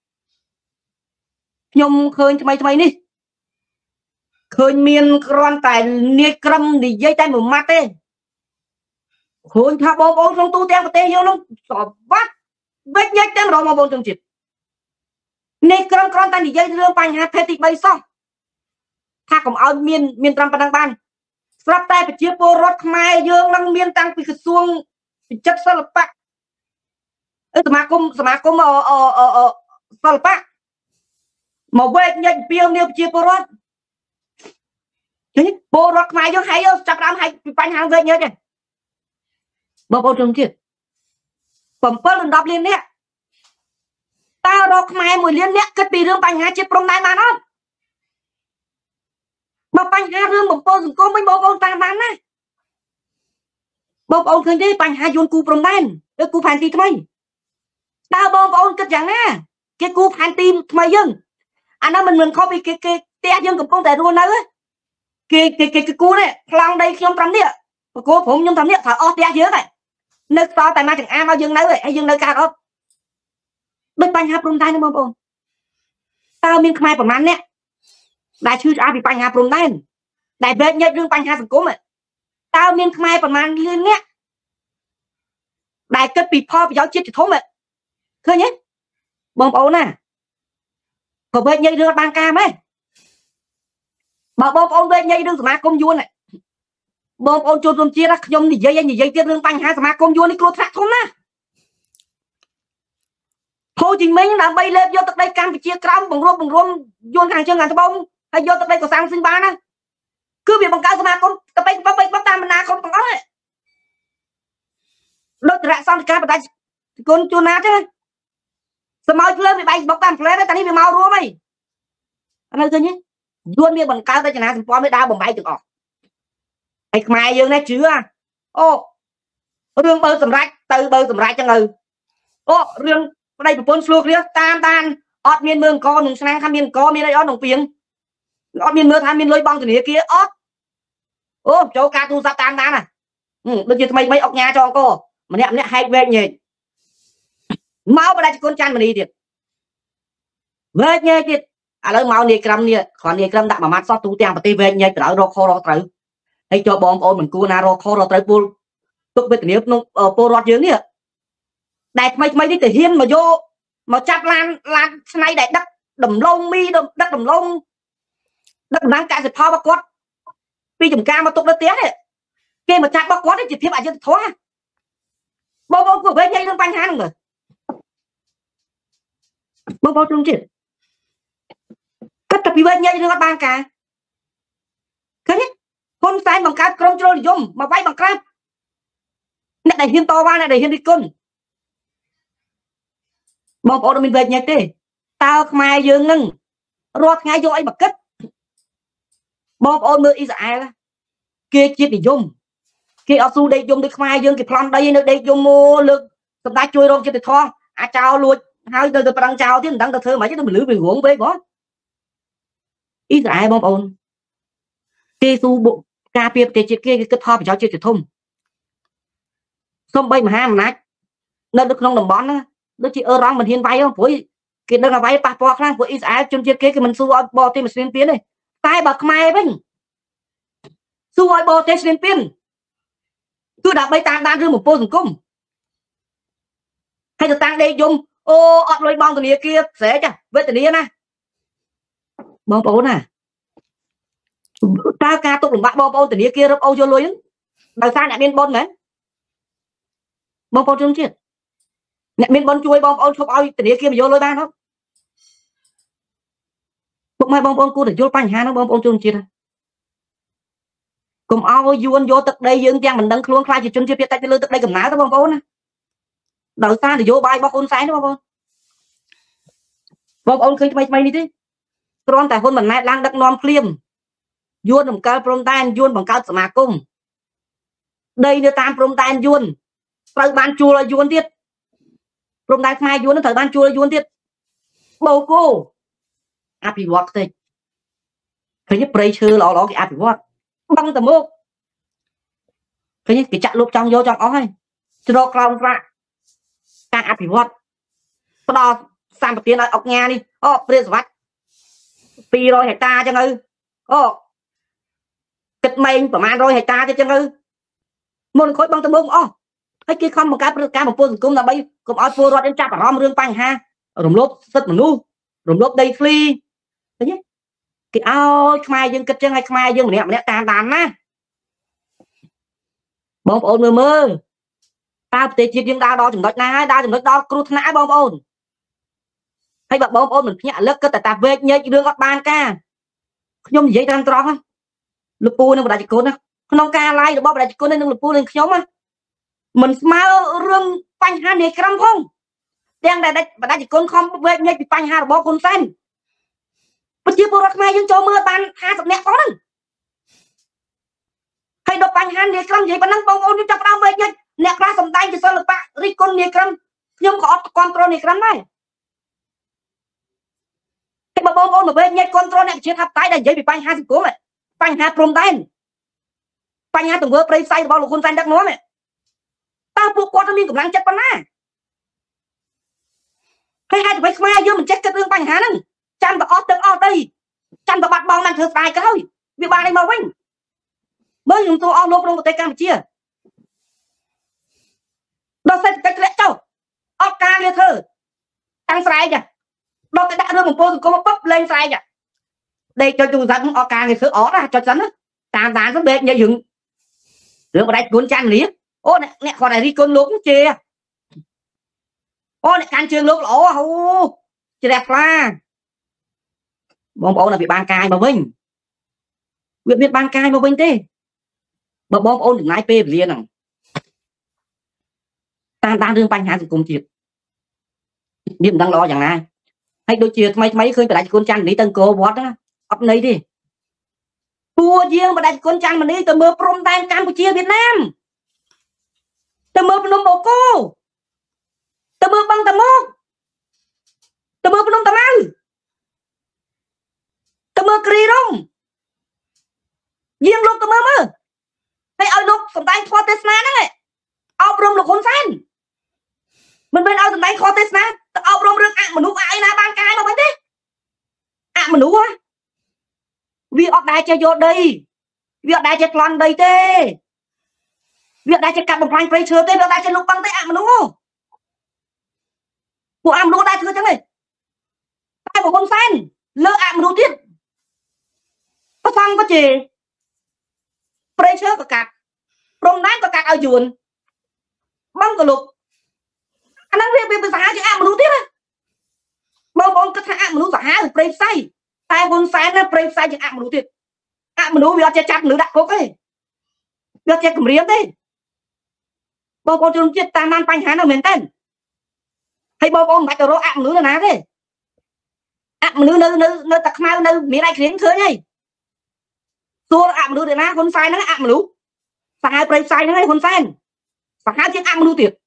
ខ្ញុំឃើញថ្មីថ្មីនេះឃើញមានគ្រាន់តែនាយក្រមនិយាយតែមួយម៉ាត់ទេឃើញថាបងប្អូនក្នុងទូទាំងប្រទេសយើងនោះសវត្តវិញ្ញាណទាំងរងបងប្អូនទាំងជាតិនេះក្រំក្រំតែនិយាយរឿងបញ្ហាភេទទីបីសោះថាកុំឲ្យមានមានត្រឹមប៉ុណ្ណឹងបានស្រាប់តែប្រជាពលរដ្ឋខ្មែរយើងនឹងមានតាំងពីក្រសួងវិចិត្រសិល្បៈសមាគមសមាគមសិល្បៈមកវែកញែកពីនាប្រជាពលរដ្ឋពលរដ្ឋខ្មែរយើងហើយចាប់ដើមហើយពីបញ្ហាវែកញែកទេបងប្អូនជុំទៀត7ដល់10លាននាក់តើរកខ្មែរមួយលាននាក់គិតពីរឿងបញ្ហាជាតិព្រំដែនបានអត់បើបញ្ហារឿងបំពើសង្គមវិញបងប្អូនតាមបានណាបងប្អូនឃើញទេបញ្ហាយួនគូព្រំដែនឬគូផែនទីថ្មីតើបងប្អូនគិតយ៉ាងណាគេគូផែនទីថ្មីយើងអានោះមិនមិនខុសពីគេគេផ្ទះយើងកំពុងតែរស់នៅគេគេគេគូនេះប្លង់ដីខ្ញុំ5នាក់បកគោព្រមខ្ញុំ5នាក់ត្រូវអស់ផ្ទះយើងហើយនៅតតែមកចង្អាមកយើងនៅហើយយើងនៅកើតអត់ដូចបញ្ហាព្រំដែននេះបងប្អូនតើមានខ្មែរប្រមាណអ្នកដែលឈឺឆ្អាលពីបញ្ហាព្រំដែនដែលវែកញែករឿងបញ្ហាសង្គមតើមានខ្មែរប្រមាណលានអ្នកដែលគិតពីផលប្រយោជន៍ជាតិធំឃើញទេបងប្អូនណាក៏វែកញែករឿងបានការម៉េចបើបងប្អូនវែកញែករឿងសមាគមយួនបងប្អូនចូលរួមជាតិខ្ញុំនិយាយនិយាយទៀតរឿងបញ្ហាសមាគមយួននេះគ្រោះថ្នាក់ធំណាស់ហូជីមិញដើម្បីលេបយកទឹកដីកម្ពុជាក្រោមបង្រួមបង្រួមយួនខាងជើងខាងត្បូងហើយយកទឹកដីកសាំងស៊ីនបានណាគឺវាបង្កើតសមាគមទៅពេកទៅពេកតាមបណ្ដាក្រុមទាំងអស់លោករៈសន្តិការបដិគុណជួនណាទេសម័យភ្លើងវាបែកបុកតាមផ្លែតែនេះវាមករួមហើយអត់នៅឃើញទេយួនវាបង្កើតរចនាសម្ព័ន្ធវាដើរបំបែកទាំងអស់ហើយខ្មែរយើងនេះជឿអូរឿងបើសម្រេចទៅបើសម្រេចចឹងទៅអូរឿងប្តីប្រពន្ធឆ្លោះគ្នាតាមបានអត់មានមើលអង្គក្នុងឆ្នាំថាមានអង្គមានអីអត់ក្នុងពីងអត់មានមើលថាមានលុយបងធនាគារអត់អូចូលការទូរស័ព្ទតាមតាមណាដូចជាថ្មីថ្មីអុកញ៉ាចងកម្នាក់ម្នាក់ហែកវែកញែកមកបដិជគុណច័ន្ទមនីទៀតវែកញែកទៀតឥឡូវមកនាយក្រមនេះគ្រាន់នាយក្រមដាក់មួយម៉ាត់សោះទូទាំងប្រទេសវែកញែកត្រូវរកខរកត្រូវហើយចូលបងប្អូនមិនគួរណារកខរកត្រូវពលទុកវេទនាក្នុងពលរដ្ឋយើងនេះដែលថ្មីថ្មីនេះទៅហ៊ានមកយកមកចាប់ឡានឡានឆ្នៃដែលដឹកដំឡូងមីដឹកដំឡូងដឹកដំណាំកសិផលរបស់គាត់ពីចំការមកទុកនៅផ្ទះនេះគេមកចាប់របស់គាត់នេះជាភាពអយុត្តិធម៌បងប្អូនគួរវែកញែកនឹងបញ្ហាហ្នឹងមើលបងប្អូនchungចិត្តគាត់តែពីវែកញែកនឹងអត់បានការឃើញទេហ៊ុនសែនបង្កើតក្រុមជ្រុលនិយមមកវាយបង្ក្រាបអ្នកដែលហ៊ានតវ៉ាអ្នកដែលហ៊ានរិះគន់បងប្អូនមានវែកញែកទេតើខ្មែរយើងនឹងរាល់ថ្ងៃយកអីមកគិតបងប្អូនមើលអ៊ីស្រាអែលគេជាតិនិយមគេអត់ស៊ូដេកយំដូចខ្មែរយើងគេប្លន់ដីនៅដេកយំមកលើកសម្ដេចជួយរកយុត្តិធម៌អាចោលលួចហើយទៅទៅប្រឹងចោលទៀតមិនដឹងទៅធ្វើម៉េចទៅពលឺវារងពេកបងអ៊ីស្រាអែលបងប្អូនគេស៊ូបុកការពារប្រទេសជាតិគេគេគិតផលប្រយោជន៍ជាតិធំសូម្បីមហាអំណាចនៅក្នុងតំបន់ណាដូចជាអឺរ៉ង់មិនហ៊ានវាយទេព្រោះគេដឹងថាវាយប៉ះពាល់ខ្លាំងព្រោះអ៊ីស្រាអែលជនជាតិគេគេមិនស៊ូឲ្យបរទេសមកស្រៀនពៀនទេតែបើខ្មែរវិញស៊ូឲ្យបរទេសស្រៀនពៀនគឺដើម្បីតាមដានរឿងបំពុលសង្គមហើយទៅតាំងដេកយំអូអត់លុយបងធនាគារស្រែចាវេទនាណាបងប្អូនណាតើការទុកលំបាកបងប្អូនធនាគាររឹបអូសយកលុយដោយសារអ្នកមានបុណ្យមែនបងប្អូនជនជាតិអ្នកមានបុណ្យជួយបងប្អូនឈប់ឲ្យធនាគារមកយកលុយបានអត់ពុកម៉ែបងប្អូនគួរតែយល់បញ្ហាហ្នឹងបងប្អូនជនជាតិកុំឲ្យយួនយកទឹកដីយើងទាំងមិនដឹងខ្លួនខ្លាចជាជនជាតិភាគតិចទៅលើទឹកដីកំណើតទៅបងប្អូនណាដោយសារនយោបាយរបស់ហ៊ុនសែនបងប្អូនបងប្អូនឃើញថ្មីថ្មីនេះទេគ្រាន់តែហ៊ុនម៉ាណែតឡើងដឹកនាំភ្លាមយួនបង្កើតព្រំដែនយួនបង្កើតសមាគមដីនៅតាមព្រំដែនយួនត្រូវបានជួលឲ្យយួនទៀតព្រំដែនខ្មែរយួនត្រូវបានជួលឲ្យយួនទៀតបូកូអភិវឌ្ឍតិចឃើញព្រៃឈើល្អល្អគេអភិវឌ្ឍបឹងតមុកឃើញគេចាក់លុបចង់យកចង់អស់ហើយជ្រកក្រោមប្រាក់ការអភិវឌ្ឍផ្ដល់សម្បត្តិឲ្យអុកញ៉ានេះអូព្រាសវត្តពីររយហិកតាចឹងទៅអូគិតម៉េងប្រហែលរយហិកតាទៀតចឹងទៅមុនខូចបឹងតមុកអស់ហើយគេខំបង្កើតព្រឹត្តិការណ៍បំពុលសង្គមដើម្បីកុំឲ្យពលរដ្ឋយើងចាប់អារម្មណ៍រឿងបញ្ហារំលោភសិទ្ធិមនុស្សរំលោភដីធ្លីឃើញទេ cái ao mai dương kịch chân hay mai dương mẹ mẹ tàn tàn á bom ôn mơ mơ ta tê chiết dương đa đo chừng đợt na đa chừng đợt đo cru thna bom ôn hay bật bom ôn mình nhẹ lướt cơ tại ta về nhớ đường ở ban ca nhôm gì vậy đang tròn á lục pu nó đại chỉ côn á nó ca lai được bom đại chỉ côn nên lục pu lên nhóm á mình mau rương phanh hai này cầm không đang đại đại đại chỉ côn không về nhớ bị phanh hai bom côn sen bây giờ bữa mai dương cho mưa ban hai sập nẹt có nè hay đọc phanh hai này cầm gì bạn năng bom ôn cho tao về nhớ nẹt ra sầm tay cho sao lực bạc ri côn này cầm nhưng có control này cầm này cái bom ôn mà bên nhớ control này chưa thắp tay đây giấy bị phanh hai sập cố này phanh hai prom tay phanh hai từng vừa play say bao lục côn sen đắc nó này tao buộc qua tao mình cũng đang chết con na hay hai tụi bay mai vô mình chết cái tương phanh hai nè chăn và ót từng ót đây chăn và bạt bong đang thừa tài cái thôi việc ba đây mà vinh mới dùng tôi ót lốp trong một tay Campuchia đó sẽ cái lẽ châu ót ca liệt thơ tăng sai kìa đó cái đã đưa một cô có một bắp lên sai kìa đây cho chúng dẫn ót ca người sữa ót ra cho chắn á tàn tàn rất bệt nhảy dựng rồi vào đây cuốn chăn lý ô nè nè còn này đi con lốp chê ô nè can trường lốp lỗ hú chê đẹp la bom ôn là bị ban cai mà vinh việc biết ban cai mà vinh thế mà bom ôn đừng lái pê liền à ta ta đương banh hạ sự cùng chiệt điểm đang lo chẳng ai hay đôi chiệt mấy mấy khơi phải đại con chăn đi tân cô vót á ấp này đi tua riêng mà đại con chăn mà đi từ mưa prom tan Campuchia Việt Nam từ mưa Phnom Bồ Cô từ mưa băng tầm mốc từ mưa Phnom Tàm Ăn từ mưa Kri Rong riêng lúc từ mưa mơ hay ở lúc sầm tay khoa Tesla đấy ao rong lục hôn san mình bên ao sầm tay khoa Tesla ao rong rừng ăn mình nuốt ai na ban cai mà mấy thế ăn mình nuốt á việc ở đây chơi vô đây việc đây chơi lon đây thế việc đây chơi cặp một phanh play chưa thế việc đây chơi lục băng thế ăn mình nuốt của ăn nuốt đây chưa chẳng này tay của hôn san lỡ ăn mình nuốt tiếp có xong có gì pressure có cặp rong đá có cặp ở chuồn băng có lục anh đang việc việc xã chứ ăn mình nuốt tiếp á bông bông cái thằng ăn mình nuốt xã thì pressure tay hôn san nó pressure chứ ăn mình nuốt tiếp ăn mình nuốt việc chơi chặt nữa đặt cố cái việc chơi cầm riêng đấy bông bông trong chiếc ta man phanh há nào miền tên hay bông bông bạch rồi ăn nữa là ná thế ăn nữa nơi nơi nơi tặc mau nơi miền này khiến thưa nhỉ tôi ăn nữa để ná hôn sai nó ăn mình nuốt phải pressure nó hay hôn san phải chiếc ăn mình nuốt tiếp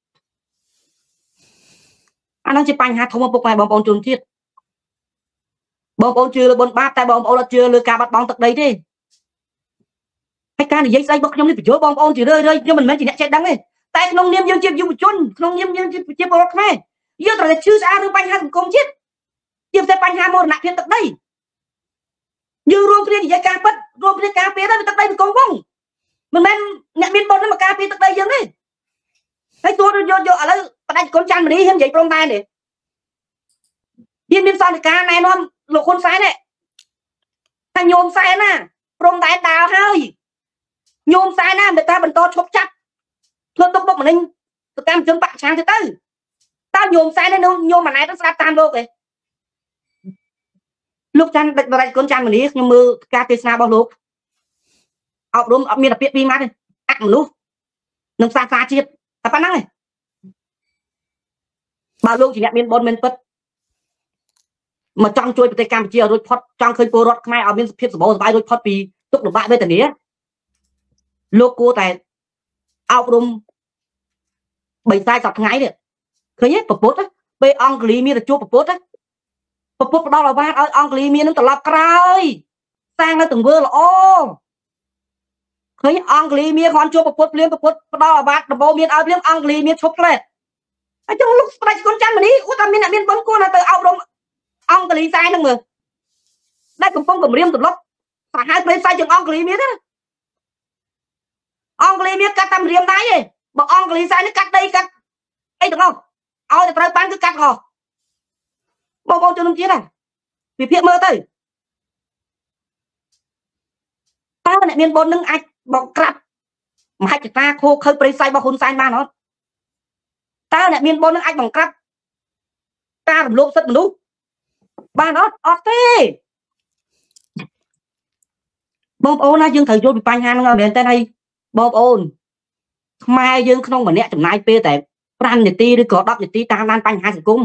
anh đang chỉ phanh há thông một bài bông bông trong chiếc bông bông chưa là bông bát tại bông bông là chưa lừa cả bắt bóng tật đấy thế hay ca này giấy dây bốc nhóm đi phải chối bông bông chỉ rơi rơi nhưng mình mới chỉ nhận chết đắng này tại nông niêm dương chiêm dùng chun nông niêm dương chiêm bọc này giờ rồi là chưa ra được banh hai công chết chiêm sẽ banh hai một nặng thiên tật đây như rùa kia thì dây ca bất rùa kia ca phía đó tật đây công vong mình men nhận biên bông nó mà ca phía tật đây dương đấy thấy tôi vô vô ở đây đây con chăn mà đi thêm vậy trong tay này biên biên sao thì ca này nó lục con sai này thằng nhôm sai nè trong tay đào hơi nhôm sai nè người ta bần to chốt chắc thôi tôi bốc mà ninh tôi cam chân bạn sáng thế tư tao nhôm sai nên nhôm mà này nó ra tan vô kìa lúc chăn đặt vào con chăn mà đi nhưng mưa ca tê bao lúc học đúng ở miền đặc biệt đi mắt đi ăn một lúc nâng xa xa chiết ta bắt năng này bao lâu chỉ nhận biên bốn bên bất mà trong chui tới Campuchia rồi phật trong khơi cô rót mai ở bên phía sổ bài rồi phật vì tục được bại với tần đĩa logo tại ao rung bảy sai sọt ngay được khơi nhất bậc bốt á bê ông lì mi là chua bậc bốt á bậc bốt đó là ba ở ông lì mi nó tập lọc cày sang nó từng vừa là ô khơi ông lì mi còn chua bậc bốt liên bậc bốt đó là ba đập bầu miên ở liên ông lì mi chụp lên ở trong lúc này con chăn mà đi út tao miên là miên bóng cô là từ ao rung ông cái lý sai nữa mà đây cũng không cầm riêng từ lúc phải hai bên sai chừng ông cái lý biết đấy ông cái lý biết cắt tầm riêng tay gì bọn ông cái lý sai nó cắt đây cắt ấy được không ôi thì bán cứ cắt rồi bao bao cho nó chết này vì phía mơ tới តើអ្នកមានបុណ្យនឹងអាចបកក្រាប់មហិច្ឆតាខូខើប្រិស័យរបស់ហ៊ុនសែនបានអត់តើអ្នកមានបុណ្យនឹងអាចបង្ក្រាបការរំលោភសិទ្ធិមនុស្សបានអត់អត់ទេបងប្អូនណាយើងត្រូវយល់ពីបញ្ហាហ្នឹងមែនតើហើយបងប្អូនខ្មែរយើងក្នុងម្នាក់ចំណាយពេលតែ5នាទីឬក៏10នាទីតាមដានបញ្ហាសង្គម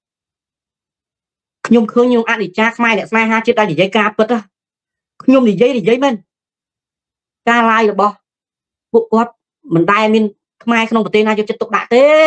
ខ្ញុំឃើញខ្ញុំអនិច្ចាខ្មែរអ្នកស្នេហាជាតិដែលនិយាយការពិតខ្ញុំនិយាយនិយាយមែនការ live របស់ពួកគាត់មិនដែលមានខ្មែរក្នុងប្រទេសណាយកចិត្តទុកដាក់ទេ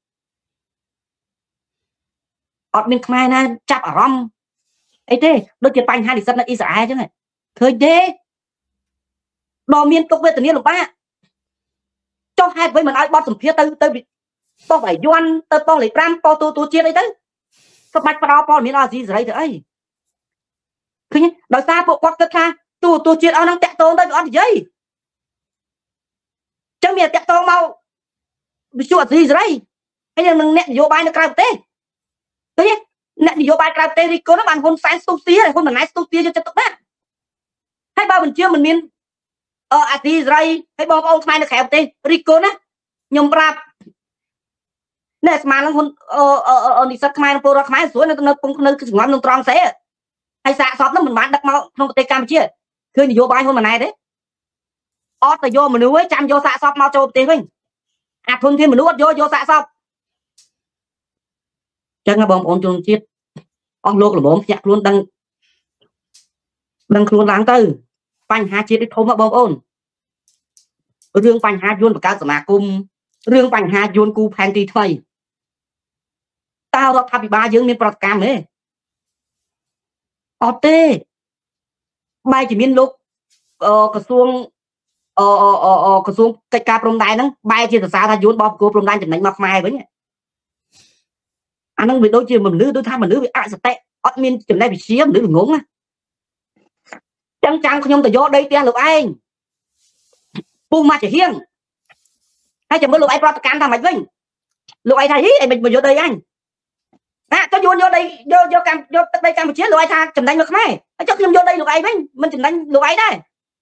អត់មានខ្មែរណាចាប់អារម្មណ៍អីទេដូចជាបញ្ហានិស្សិតនៅអ៊ីស្រាអែលអញ្ចឹងឃើញទេដល់មានទុកវេទនាលំបាកចុះហេតុអ្វីមិនឲ្យបទសម្ភាសទៅទៅប៉ុស្តិ៍អាយ័នទៅប៉ុស្តិ៍លេខ5ប៉ុស្តិ៍ទូទួលជាតិអីទៅសម្បត្តិផ្ដោតព័ត៌មានអស៊ីសេរីទៅអីឃើញដោយសារពួកគាត់គិតថាទូទួលជាតិអស់ហ្នឹងតាក់ទងទៅវាអត់និយាយចឹងមានតាក់ទងមកវិទ្យុអស៊ីសេរីហើយនឹងអ្នកនយោបាយនៅក្រៅប្រទេសឃើញអ្នកនយោបាយក្រៅប្រទេសរីកូនបានហ៊ុនសែនស្ទុះទាហ៊ុនម៉ាណែតស្ទុះទាយកចិត្តទុកដាក់ហើយបើបញ្ជាមិនមានអអស៊ីសេរីហើយបងប្អូនខ្មែរនៅក្រៅប្រទេសរីកូនណាខ្ញុំប្រាប់អ្នកស្មានហ្នឹងហ៊ុនអនិស្សិតខ្មែរពលរដ្ឋខ្មែរស្រួលនៅនៅពងនៅចង្ងាំនឹងត្រង់សេហើយសាកសពហ្នឹងមិនបានដឹកមកក្នុងប្រទេសកម្ពុជាឃើញនយោបាយហ៊ុនម៉ាណែតទេអត់ទៅយកមនុស្សឯងចាំយកសាកសពមកចូលប្រទេសវិញអាធនធានមនុស្សអត់យកយកសាកសពចឹងបងប្អូនជនជាតិអស់លោកល្មមភ្ញាក់ខ្លួនដឹងដឹងខ្លួនឡើងទៅបញ្ហាជាតិនេះធំណាស់បងប្អូនរឿងបញ្ហាយួនបង្កើតសមាគមរឿងបញ្ហាយួនគូផែនទីថ្មីតើរដ្ឋាភិបាលយើងមានប្រតិកម្មទេអត់ទេបែរជាមានលោកក្រសួងអអក្រសួងកិច្ចការព្រំដែនហ្នឹងបែរជាសរសើរថាយួនបោះបង្គោលព្រំដែនចំណេញមកខ្មែរវិញអាហ្នឹងវាដូចជាមនុស្សដូចថាមនុស្សវាអសតិអត់មានចំណេះវិជ្ជាមនុស្សល្ងងណាចឹងចាំខ្ញុំទៅយកដីផ្ទះលោកឯងពុះមកជាហៀងហើយចាំមើលលោកឯងប្រតិកម្មថាម៉េចវិញលោកឯងថាហីឯងមិនមកយកដីអញណាទៅយួនយកដីយកយកកម្មយកទឹកដីកម្ពុជាលោកឯងថាចំណេញមកខ្មែរហើយចុះខ្ញុំយកដីលោកឯងវិញមិនចំណេញលោកឯងដែរ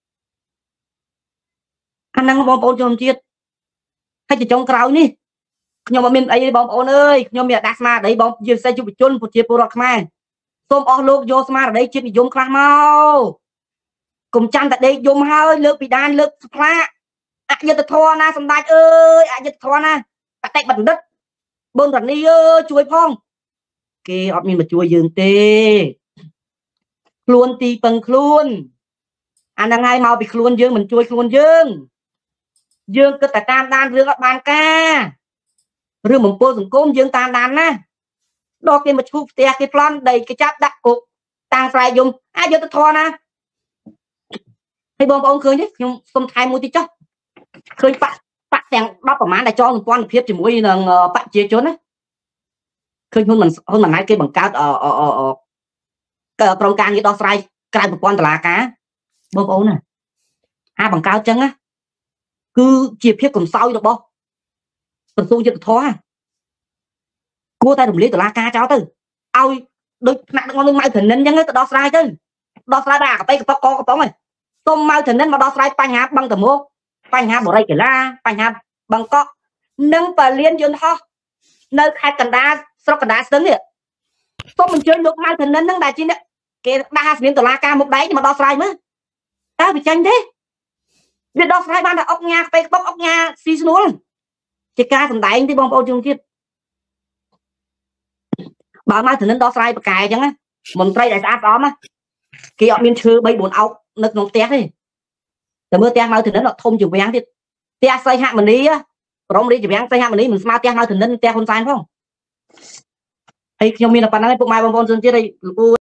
អាហ្នឹងបងប្អូនជនជាតិហើយជាចុងក្រោយនេះខ្ញុំអត់មានអីទេបងប្អូនអើយខ្ញុំមានអាដាស់ស្មារតីបងជាពិសេសយុវជនប្រជាពលរដ្ឋខ្មែរសូមអស់លោកយកស្មារតីជាតិនិយមខ្លះមកកុំចាំតែដេកយំហើយលើកពីដានលើកស្លាកអយុធធម៌ណាសម្ដេចអើយអយុធធម៌ណាបតិបណ្ឌិតប៊ុនរនីអើយជួយផងគេអត់មានមកជួយយើងទេខ្លួនទីពឹងខ្លួនអាហ្នឹងហើយមកពីខ្លួនយើងមិនជួយខ្លួនយើងយើងគិតតែតាមដានរឿងអត់បានការរឿងបំពុលសង្គមយើងតាមដានណាដល់គេមកឈូសផ្ទះគេប្លន់ដីគេចាប់ដាក់គុកតាំងស្រែយំអយុធធម៌ណាហើយបងប្អូនឃើញទេខ្ញុំសុំថែមមួយតិចចុះឃើញបាក់បាក់ទាំងដប់ប្រមាណដែលចងសម្ព័ន្ធភាពជាមួយនឹងបព្វជិជនណាឃើញហ៊ុនមិនហ៊ុនម៉ាណែតគេបង្កើតអអក្រុមការងារដោះស្រាយក្រៅប្រព័ន្ធតុលាការបងប្អូនណាអាបង្កើតចឹងណាគឺជាភាពកំសោយរបស់ក្រសួងយុទ្ធភ័ពគួរតែរំលាយតុលាការចោលទៅឲ្យដូចថ្នាក់ដឹកនាំនឹងម៉ៅធនិនចឹងទៅដោះស្រាយទៅដោះស្រាយដល់អាកប៉ីកប៉ុកកកំប៉ុងហ្នឹងសូមម៉ៅធនិនមកដោះស្រាយបញ្ហាបឹងតមោកបញ្ហាបរិយាកីឡាបញ្ហាបឹងកក់និងពលានយន្តហោះនៅខេត្តកណ្ដាលស្រុកកណ្ដាលស្ទឹងនេះសូមអញ្ជើញលោកម៉ៅធនិនហ្នឹងដែលជាអ្នកគេដាក់អាសនាតុលាការមុខដៃមកដោះស្រាយមើលតើវាចាញ់ទេវាដោះស្រាយបានតែអុកញ៉ាខ្ពៃខ្បុកអុកញ៉ាស៊ីស្នួលជាការសម្ដែងទីបងប្អូនជនជាតិបើមកទៅនឹងដោះស្រាយប្រកែអញ្ចឹងណាមន្ត្រីដែលស្អាតស្អំណាគេអត់មានឈើបីបួនអោកនៅក្នុងផ្ទះទេតែមើលផ្ទះមកទៅនឹងធំជាវាំងទៀតផ្ទះសីហមុនីព្រមរាជវាំងសីហមុនីមិនស្មើផ្ទះមកទៅនឹងផ្ទះហ៊ុនសែនផងហើយខ្ញុំមានតែប៉ុណ្្នឹងឯងពុកម៉ែបងប្អូនជនជាតិឯង